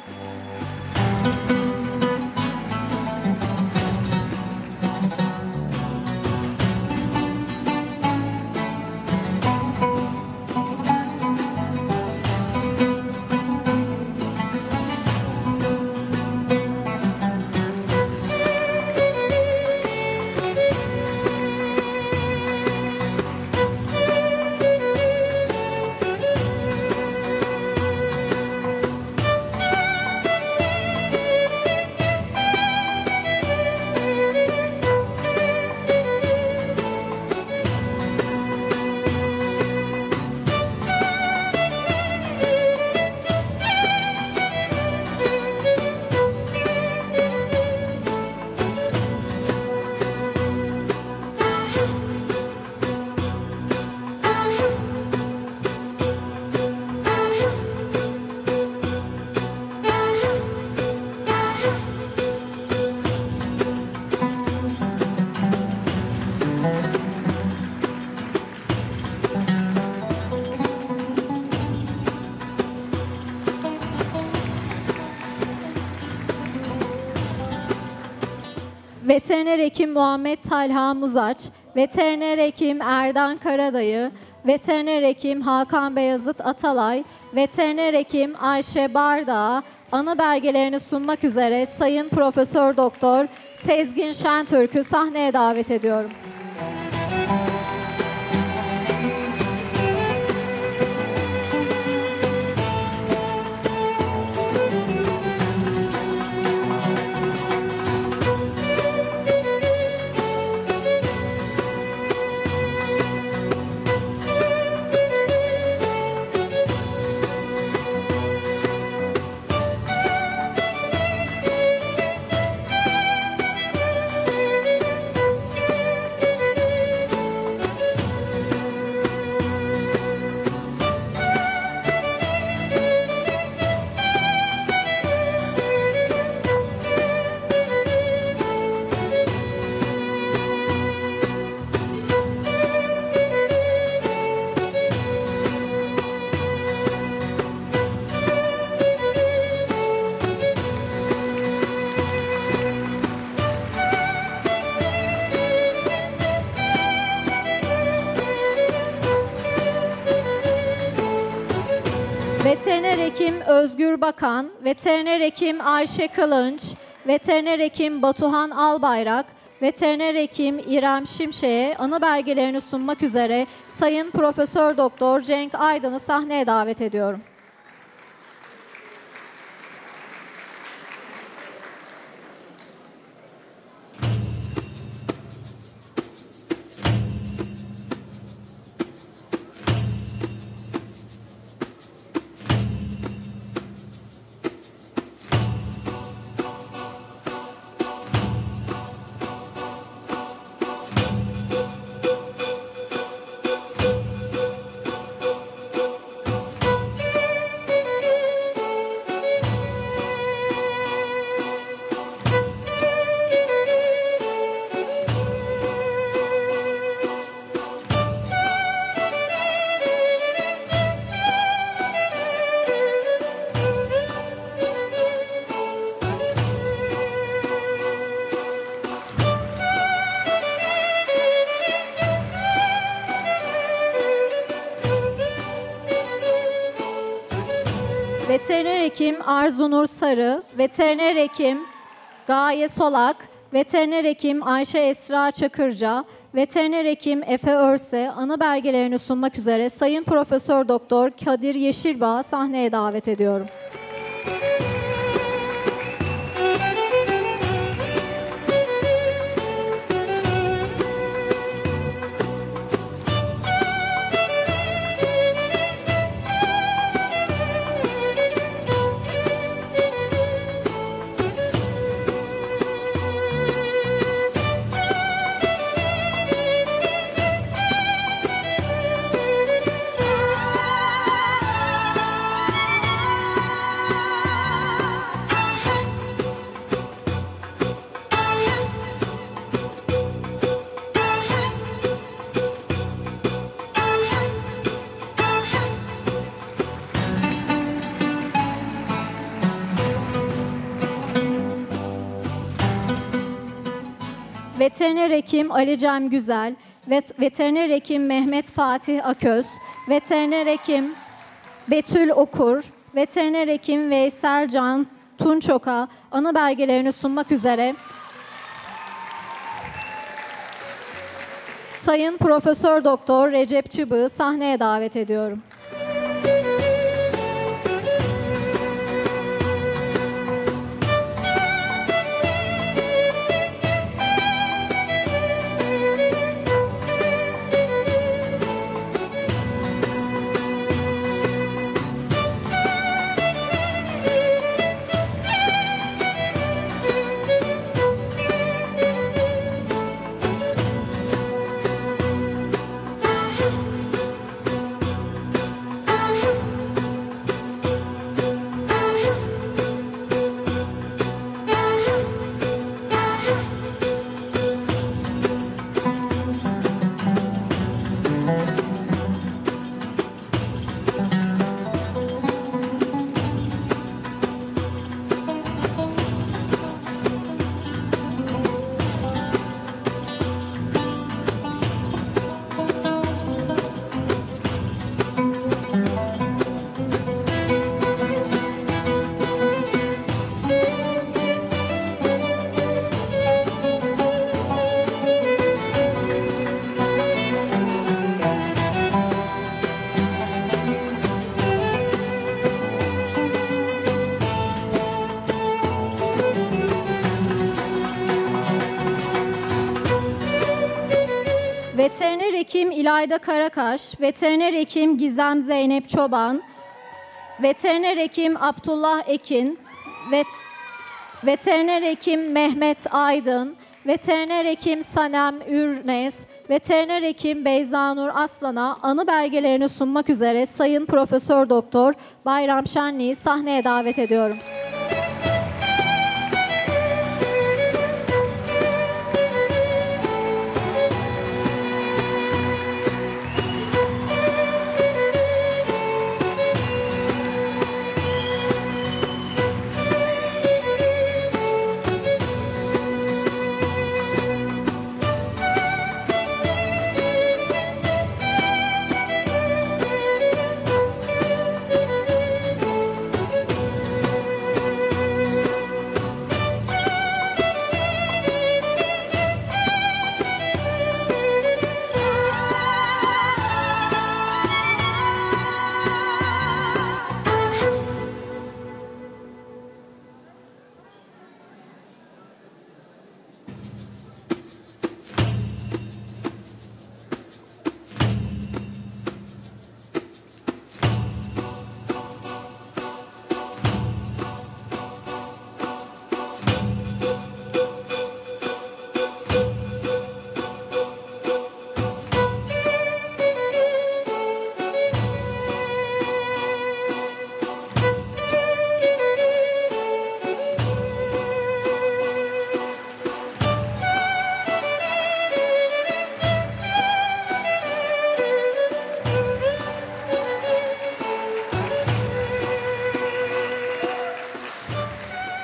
Veteriner hekim Muhammed Talha Muzaç, veteriner hekim Erdan Karadayı, veteriner hekim Hakan Beyazıt Atalay, veteriner hekim Ayşe Bardağ anı belgelerini sunmak üzere Sayın Profesör Doktor Sezgin Şentürk'ü sahneye davet ediyorum. Veteriner hekim Özgür Bakan, veteriner hekim Ayşe Kılınç, veteriner hekim Batuhan Albayrak, veteriner hekim İrem Şimşek'e anı belgelerini sunmak üzere Sayın Profesör Doktor Cenk Aydın'ı sahneye davet ediyorum. Veteriner hekim Arzunur Sarı, veteriner hekim Gaye Solak, veteriner hekim Ayşe Esra Çakırca, veteriner hekim Efe Örse anı belgelerini sunmak üzere Sayın Profesör Doktor Kadir Yeşilbağ sahneye davet ediyorum. Veteriner hekim Ali Cem Güzel, vet veteriner hekim Mehmet Fatih Aköz, veteriner hekim Betül Okur, veteriner hekim Veysel Can Tunçoka anı belgelerini sunmak üzere Sayın Profesör Doktor Recep Çıbık'ı sahneye davet ediyorum. Veteriner hekim İlayda Karakaş, veteriner hekim Gizem Zeynep Çoban, veteriner hekim Abdullah Ekin, vet veteriner hekim Mehmet Aydın, veteriner hekim Sanem Ürnes, veteriner hekim Beyzanur Aslan'a anı belgelerini sunmak üzere Sayın Profesör Doktor Bayram Şenli'yi sahneye davet ediyorum.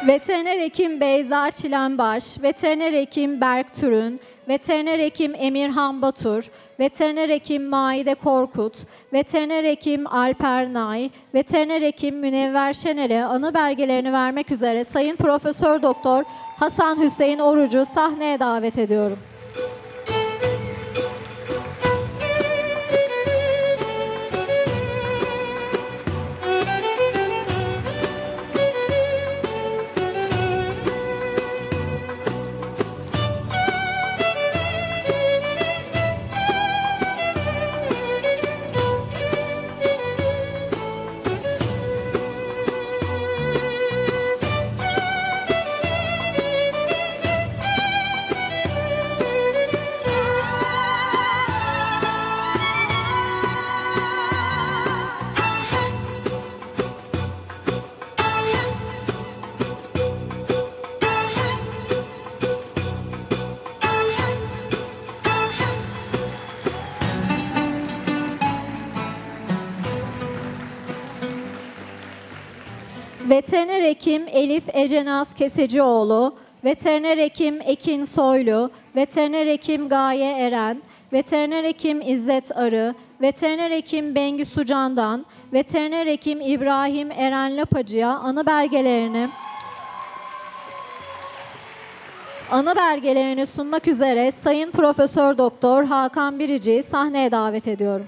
Veteriner hekim Beyza Çilenbaş, veteriner hekim Berk Türün, veteriner hekim Emirhan Batur, veteriner hekim Maide Korkut, veteriner hekim Alper Nay, veteriner hekim Münevver Şener'e anı belgelerini vermek üzere Sayın Profesör Doktor Hasan Hüseyin Oruç'u sahneye davet ediyorum. Veteriner hekim Elif Ecenaz Kesecioğlu, veteriner hekim Ekin Soylu, veteriner hekim Gaye Eren, veteriner hekim İzzet Arı, veteriner hekim Bengisu Candan, veteriner hekim İbrahim Eren Lapacı'ya anı belgelerini anı belgelerini sunmak üzere Sayın Profesör Doktor Hakan Birici'yi sahneye davet ediyorum.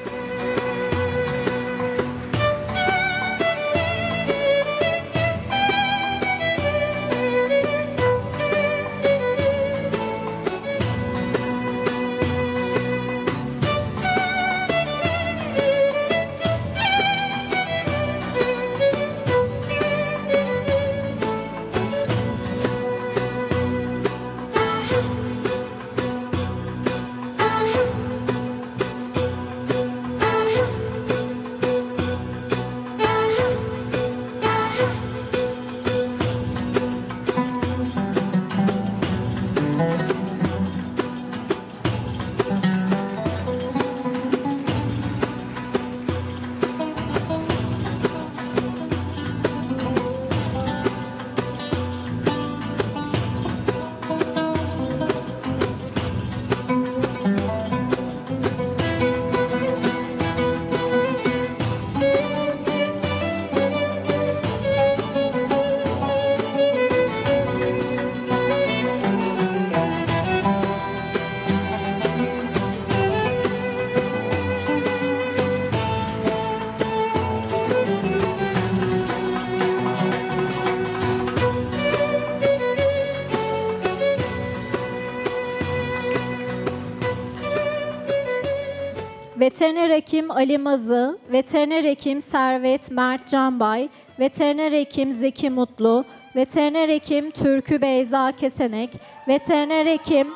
Veteriner hekim Ali Mazı, veteriner hekim Servet Mert Canbay, veteriner hekim Zeki Mutlu, veteriner hekim Türkü Beyza Kesenek, veteriner hekim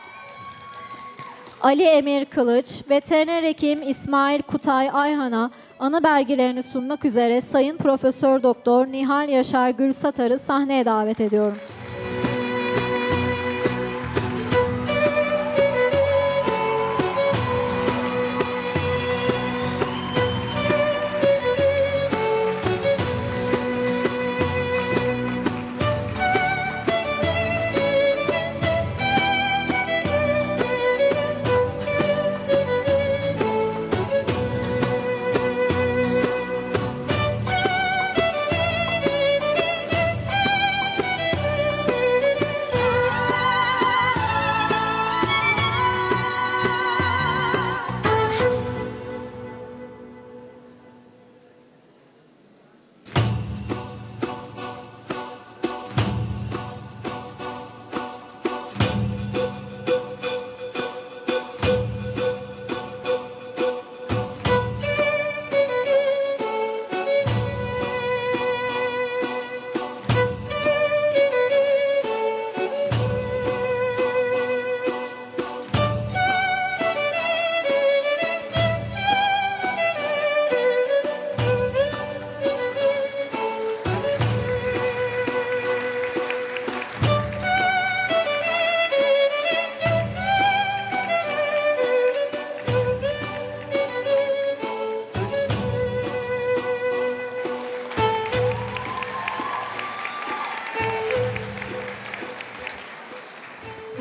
Ali Emir Kılıç, veteriner hekim İsmail Kutay Ayhan'a anı belgelerini sunmak üzere Sayın Profesör Doktor Nihal Yaşar Gülsatar'ı sahneye davet ediyorum.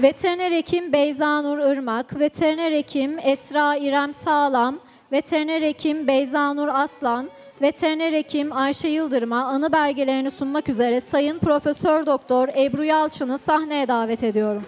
Veteriner hekim Beyza Nur Irmak, veteriner hekim Esra İrem Sağlam, veteriner hekim Beyza Nur Aslan, veteriner hekim Ayşe Yıldırım'a anı belgelerini sunmak üzere Sayın Profesör Doktor Ebru Yalçın'ı sahneye davet ediyorum.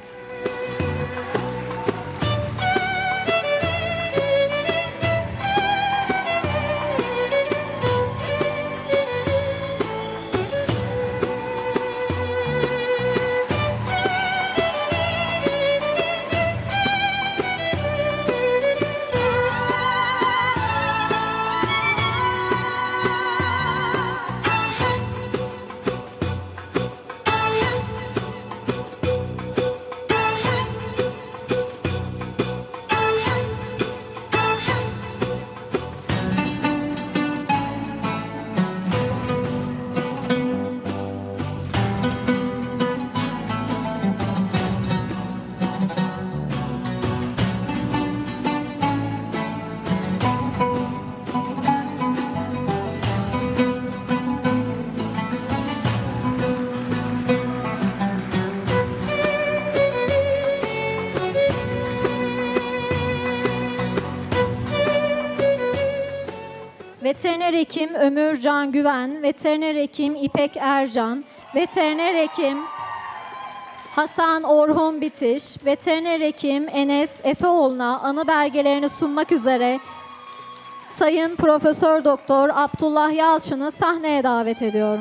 Veteriner hekim Ömürcan Güven, veteriner hekim İpek Ercan, veteriner hekim Hasan Orhun Bitiş, veteriner hekim Enes Efeoğlu'na anı belgelerini sunmak üzere Sayın Profesör Doktor Abdullah Yalçın'ı sahneye davet ediyorum.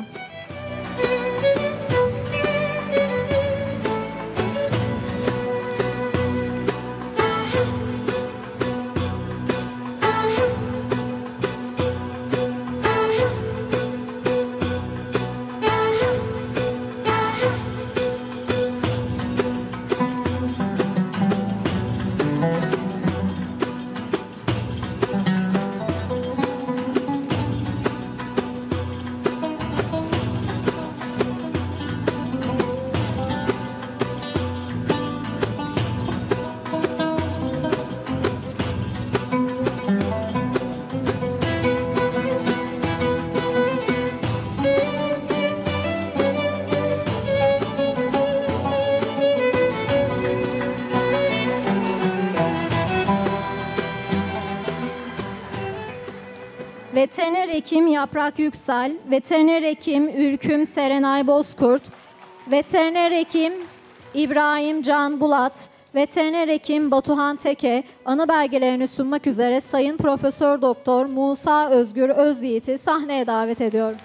Veteriner hekim Yaprak Yüksel, veteriner hekim Ülküm Serenay Bozkurt, veteriner hekim İbrahim Can Bulat, veteriner hekim Batuhan Teke anı belgelerini sunmak üzere Sayın Profesör Doktor Musa Özgür Özyiğit'i sahneye davet ediyorum.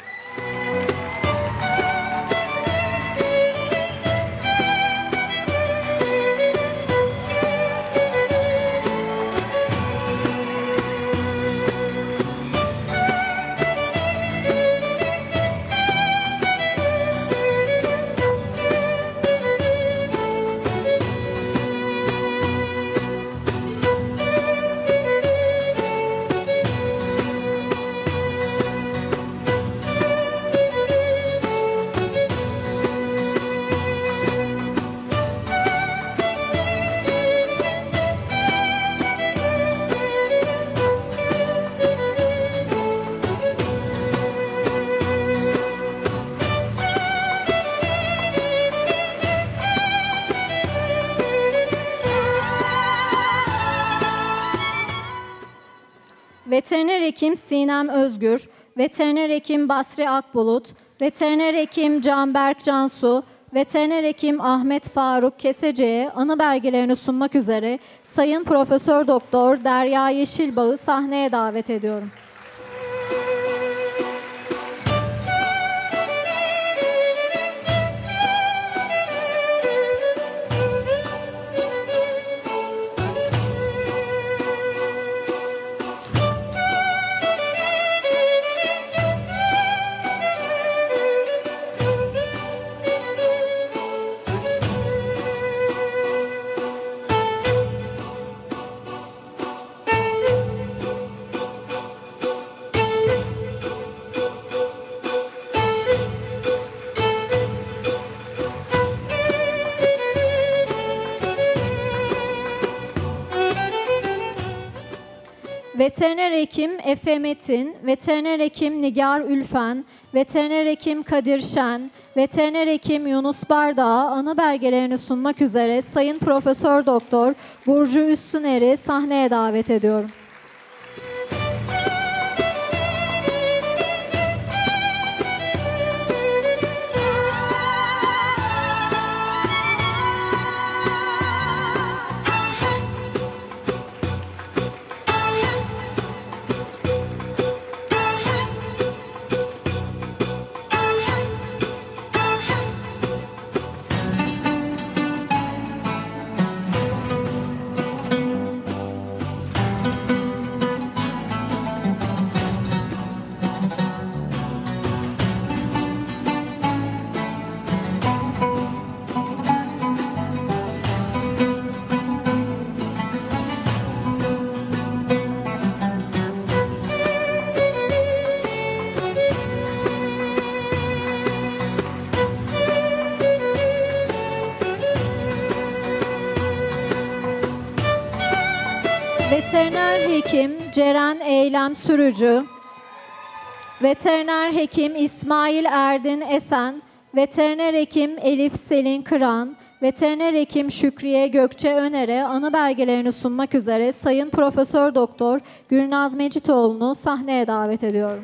Veteriner hekim Sinem Özgür, veteriner hekim Basri Akbulut, veteriner hekim Canberk Cansu, veteriner hekim Ahmet Faruk Kesece'ye anı belgelerini sunmak üzere Sayın Profesör Doktor Derya Yeşilbağ'ı sahneye davet ediyorum. Veteriner hekim Efe Metin, veteriner hekim Nigar Ülfen, veteriner hekim Kadir Şen, veteriner hekim Yunus Bardağ anı belgelerini sunmak üzere Sayın Profesör Doktor Burcu Üstüner'i sahneye davet ediyorum. Veteriner hekim Ceren Eylem Sürücü, veteriner hekim İsmail Erdin Esen, veteriner hekim Elif Selin Kıran, veteriner hekim Şükriye Gökçe Öner'e anı belgelerini sunmak üzere Sayın Profesör Doktor Gülnaz Mecitoğlu'nu sahneye davet ediyorum.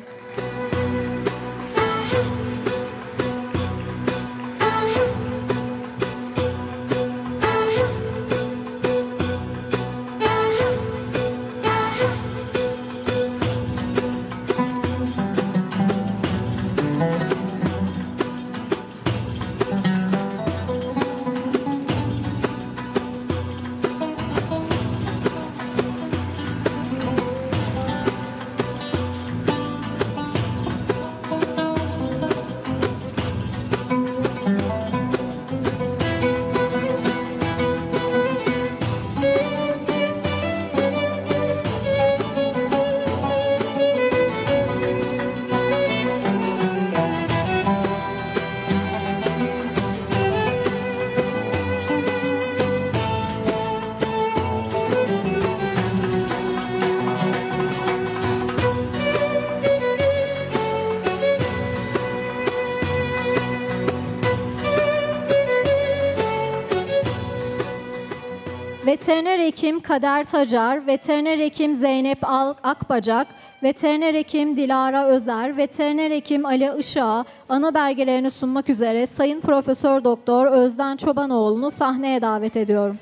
Veteriner hekim Kader Tacar, veteriner hekim Zeynep Akbacak, veteriner hekim Dilara Özer, veteriner hekim Ali Işık'a ana belgelerini sunmak üzere Sayın Profesör Doktor Özden Çobanoğlu'nu sahneye davet ediyorum.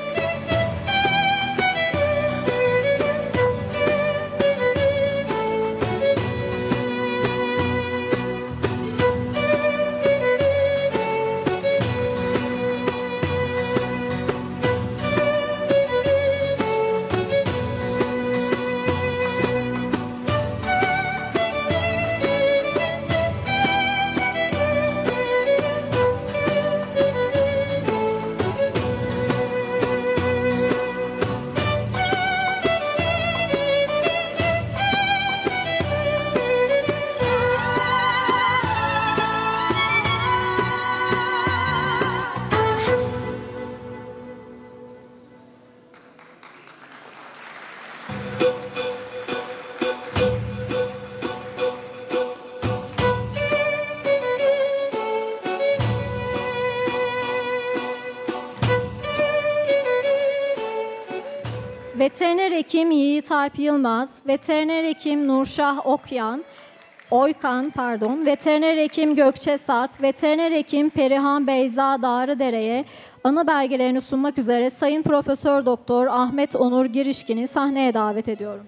Veteriner hekim Yiğit Alp Yılmaz, veteriner hekim Nurşah Okyan, Oykan, pardon, veteriner hekim Gökçe Sak, veteriner hekim Perihan Beyza Dağrıdere'ye anı belgelerini sunmak üzere Sayın Profesör Doktor Ahmet Onur Girişkin'i sahneye davet ediyorum.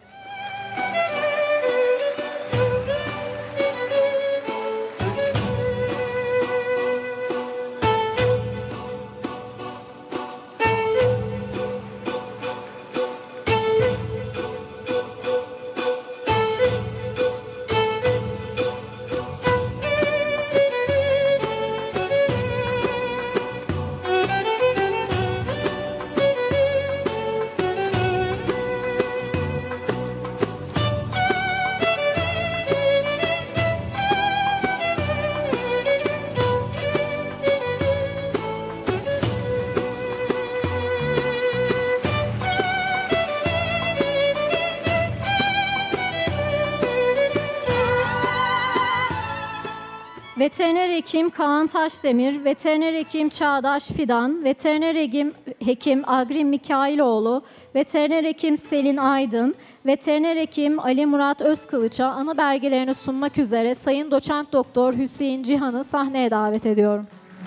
Veteriner hekim Kaan Taşdemir, veteriner hekim Çağdaş Fidan, veteriner hekim, hekim Agrim Mikailoğlu, veteriner hekim Selin Aydın, veteriner hekim Ali Murat Özkılıç'a anı belgelerini sunmak üzere Sayın Doçent Doktor Hüseyin Cihan'ı sahneye davet ediyorum.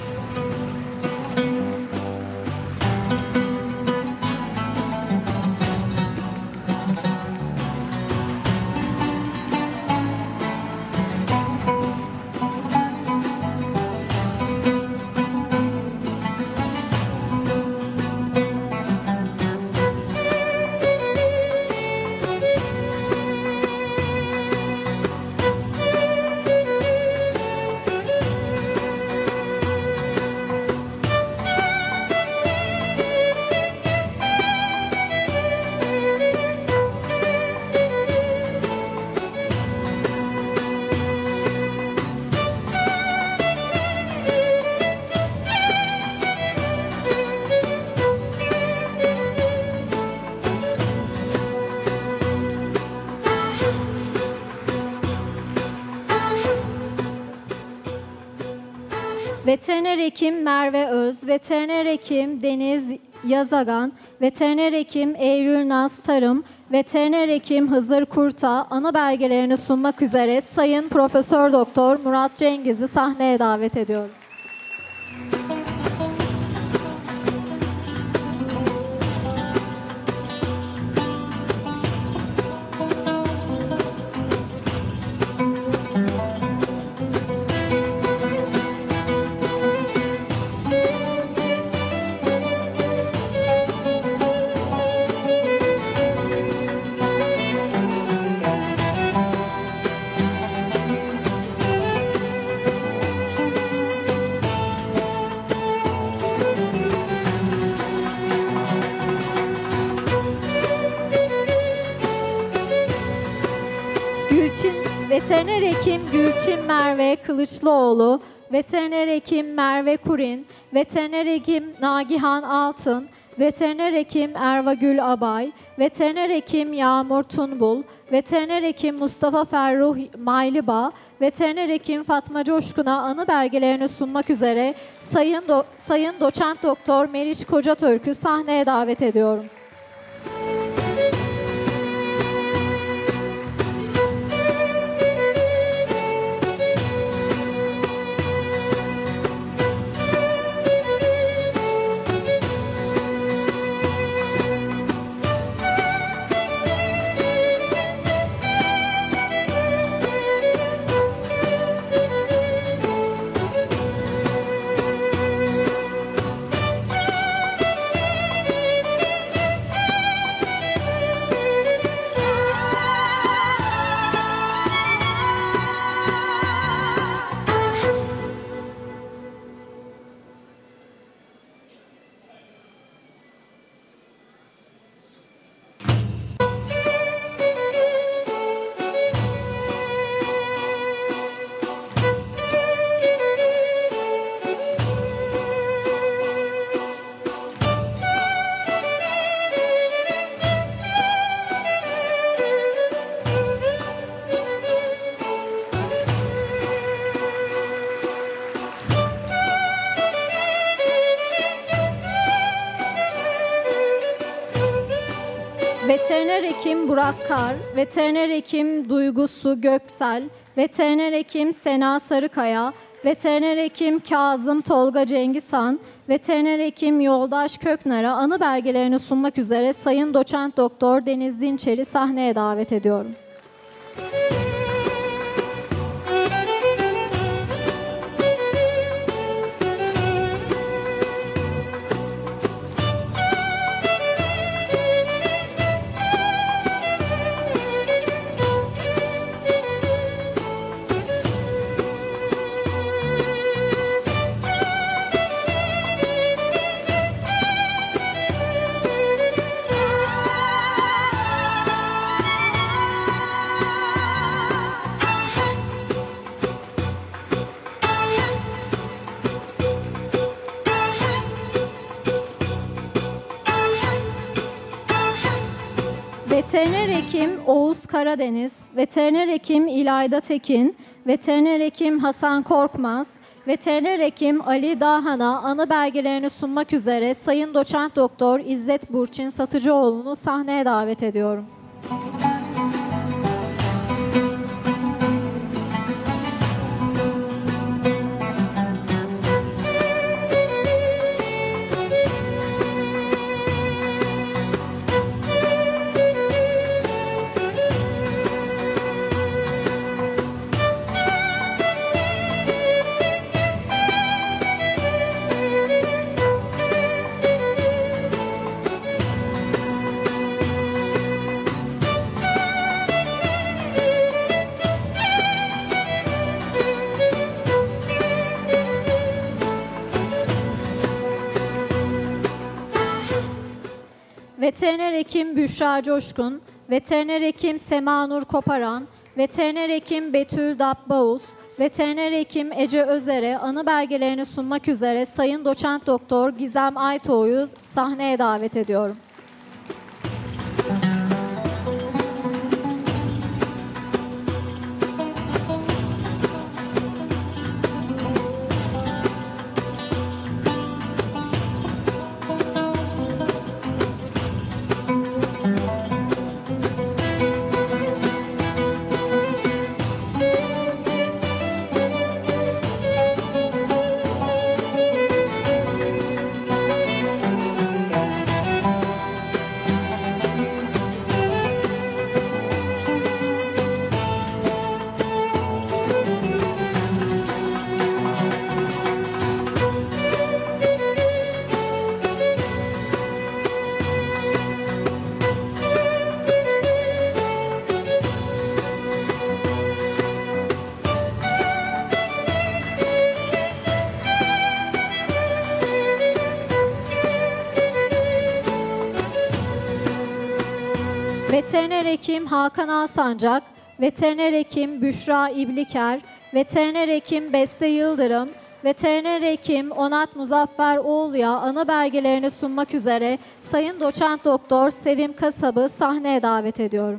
Veteriner hekim Merve Öz, veteriner hekim Deniz Yazagan, veteriner hekim Eylül Naz Tarım, veteriner hekim Hızır Kurt'a ana belgelerini sunmak üzere Sayın Profesör Doktor Murat Cengiz'i sahneye davet ediyorum. Veteriner hekim Gülçin Merve Kılıçlıoğlu, veteriner hekim Merve Kurin, veteriner hekim Nagihan Altın, veteriner hekim Erva Gül Abay, veteriner hekim Yağmur Tunbul, veteriner hekim Mustafa Ferruh Maylıba, veteriner hekim Fatma Coşkun'a anı belgelerini sunmak üzere Sayın, Do Sayın Doçent Doktor Meriç Kocatürk'ü sahneye davet ediyorum. Veteriner hekim Burak Kar, veteriner hekim Duygusu Göksel, veteriner hekim Sena Sarıkaya, veteriner hekim Kazım Tolga Cengizhan, veteriner hekim Yoldaş Köknar'a anı belgelerini sunmak üzere Sayın Doçent Doktor Deniz Dinçel'i sahneye davet ediyorum. Veteriner hekim Oğuz Karadeniz, veteriner hekim İlayda Tekin, veteriner hekim Hasan Korkmaz, veteriner hekim Ali Dağhan'a anı belgelerini sunmak üzere Sayın Doçent Doktor İzzet Burçin Satıcıoğlu'nu sahneye davet ediyorum. Veteriner hekim Büşra Coşkun, veteriner hekim Sema Nur Koparan, veteriner hekim Betül Dabbaus, veteriner hekim Ece Özer'e anı belgelerini sunmak üzere Sayın Doçent Doktor Gizem Aytoğ'u sahneye davet ediyorum. Veteriner hekim Hakan Alsancak, veteriner hekim Büşra İbliker, veteriner hekim Beste Yıldırım, veteriner hekim Onat Muzaffer Oğlu'ya anı belgelerini sunmak üzere Sayın Doçent Doktor Sevim Kasab'ı sahneye davet ediyorum.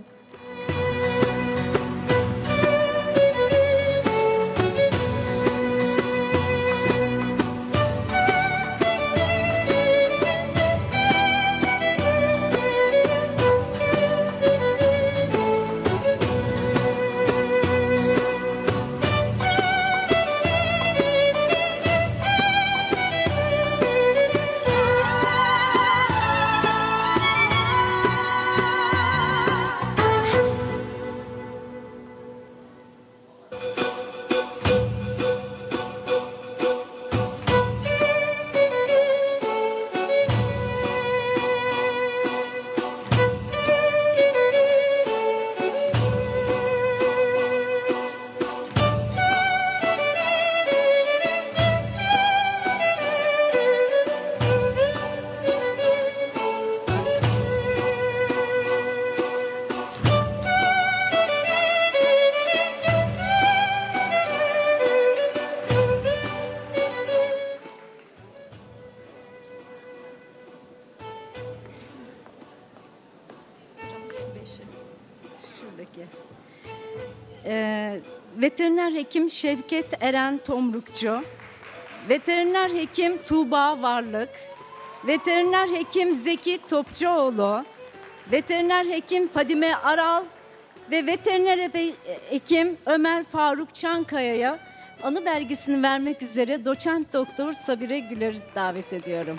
Şuradaki. Ee, veteriner hekim Şevket Eren Tomrukçu, veteriner hekim Tuğba Varlık, veteriner hekim Zeki Topçuoğlu, veteriner hekim Fadime Aral ve veteriner hekim Ömer Faruk Çankaya'ya anı belgesini vermek üzere Doçent Doktor Sabire Güler'i davet ediyorum.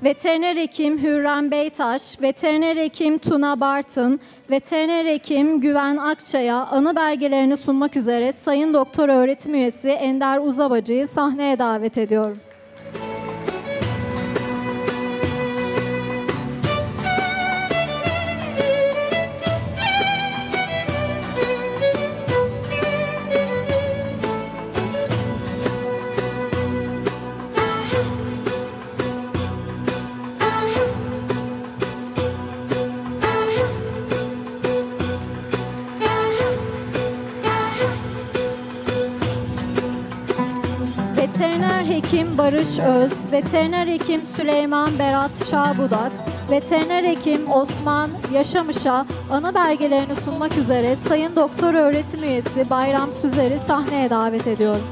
veteriner hekim Hürrem Beytaş, veteriner hekim Tuna Bartın, veteriner hekim Güven Akçay'a anı belgelerini sunmak üzere Sayın Doktor Öğretim Üyesi Ender Uzabacı'yı sahneye davet ediyorum. Veteriner hekim Barış Öz, veteriner hekim Süleyman Berat Şahbudak, veteriner hekim Osman Yaşamış'a anı belgelerini sunmak üzere Sayın Doktor Öğretim Üyesi Bayram Süzer'i sahneye davet ediyorum.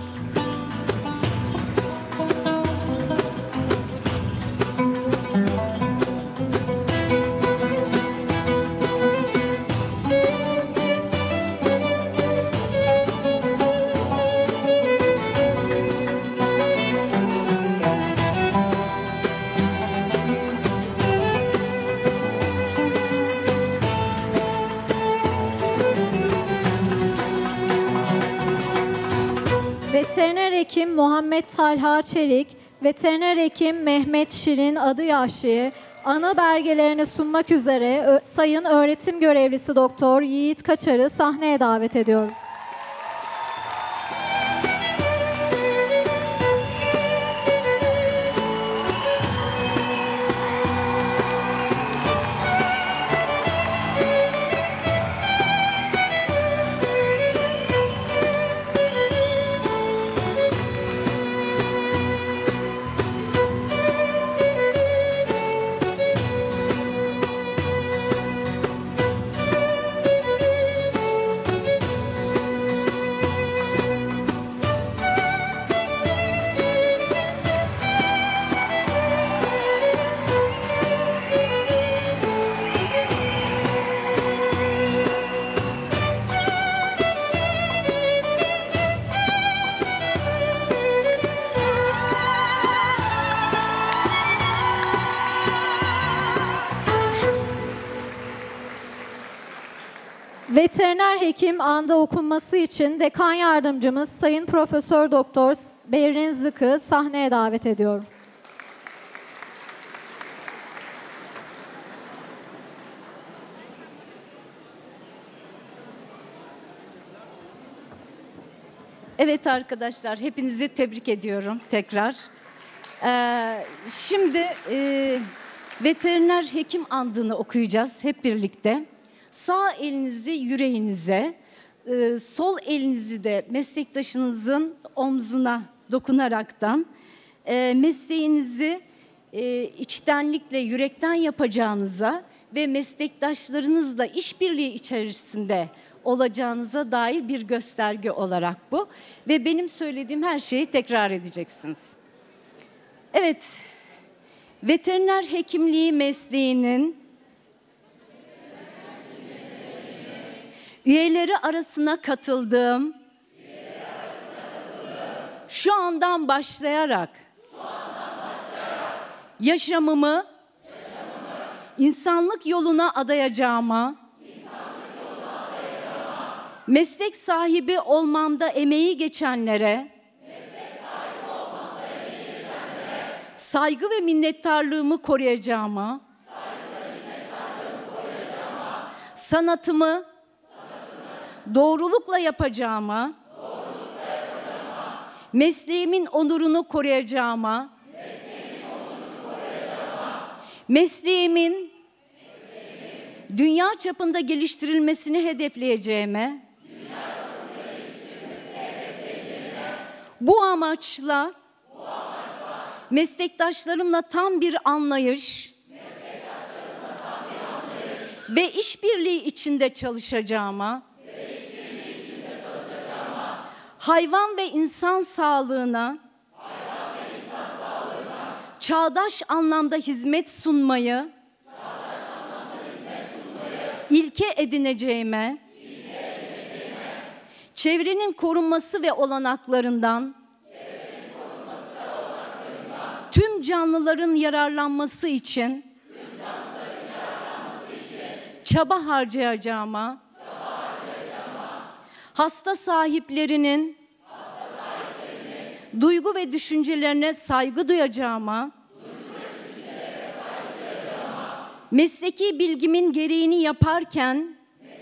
Veteriner hekim Muhammed Talha Çelik, veteriner hekim Mehmet Şirin Adıyaşlı'ya ana belgelerini sunmak üzere Ö- Sayın Öğretim Görevlisi Doktor Yiğit Kaçar'ı sahneye davet ediyorum. Veteriner hekim anda okunması için dekan yardımcımız Sayın Profesör Doktor Berrin Zık'ı sahneye davet ediyorum. Evet arkadaşlar, hepinizi tebrik ediyorum tekrar. Ee, şimdi e, veteriner hekim andını okuyacağız hep birlikte. Sağ elinizi yüreğinize, e, sol elinizi de meslektaşınızın omzuna dokunaraktan e, mesleğinizi e, içtenlikle, yürekten yapacağınıza ve meslektaşlarınızla işbirliği içerisinde olacağınıza dair bir gösterge olarak bu. Ve benim söylediğim her şeyi tekrar edeceksiniz. Evet, veteriner hekimliği mesleğinin üyeleri arasına katıldığım, üyeleri arasına katıldığım şu andan başlayarak, şu andan başlayarak yaşamımı, yaşamımı insanlık yoluna adayacağıma, insanlık yoluna adayacağıma meslek sahibi olmamda emeği geçenlere, meslek sahibi olmamda emeği geçenlere saygı ve minnettarlığımı koruyacağıma, saygı ve minnettarlığımı koruyacağıma sanatımı doğrulukla yapacağıma, doğrulukla yapacağıma mesleğimin onurunu koruyacağıma, mesleğimin, onurunu koruyacağıma, mesleğimin, mesleğimin dünya çapında geliştirilmesini hedefleyeceğime, dünya çapında geliştirilmesini hedefleyeceğime bu amaçla, bu amaçla meslektaşlarımla tam bir anlayış, meslektaşlarımla tam bir anlayış ve işbirliği içinde çalışacağıma, hayvan ve insan sağlığına, hayvan ve insan sağlığına çağdaş anlamda hizmet sunmayı, çağdaş anlamda hizmet sunmayı ilke edineceğime, ilke edineceğime çevrenin korunması ve olanaklarından, çevrenin korunması ve olanaklarından tüm tüm canlıların yararlanması için, çaba harcayacağıma, hasta sahiplerinin, duygu ve düşüncelerine saygı duyacağıma, mesleki bilgimin gereğini yaparken,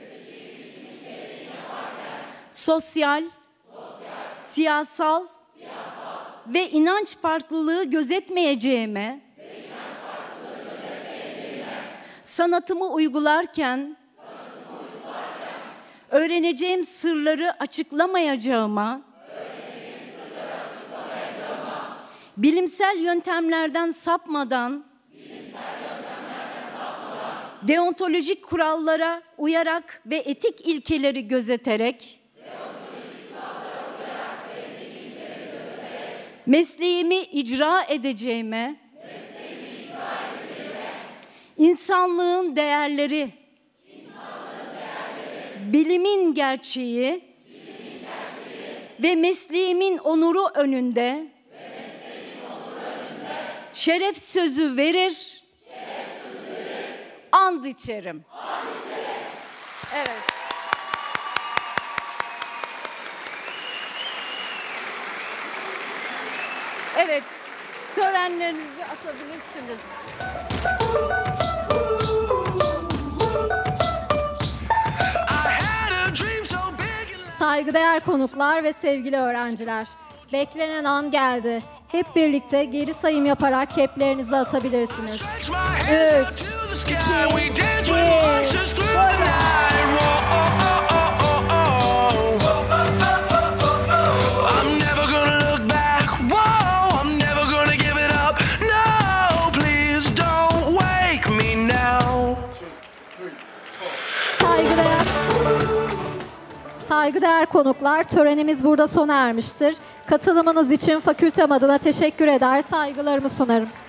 sosyal, siyasal ve inanç farklılığı gözetmeyeceğime, sanatımı uygularken, öğreneceğim sırları açıklamayacağıma, bilimsel yöntemlerden sapmadan, deontolojik kurallara uyarak ve etik ilkeleri gözeterek, mesleğimi icra edeceğime, insanlığın değerleri, bilimin gerçeği, ve mesleğimin onuru önünde, şeref sözü verir, and içerim. Evet. Evet, törenlerinizi atabilirsiniz. Saygıdeğer konuklar ve sevgili öğrenciler, beklenen an geldi. Hep birlikte geri sayım yaparak keplerinizi atabilirsiniz. Üç, iki, bir, buyurun. Saygıdeğer, saygıdeğer konuklar, törenimiz burada sona ermiştir. Katılımınız için fakültem adına teşekkür eder, saygılarımı sunarım.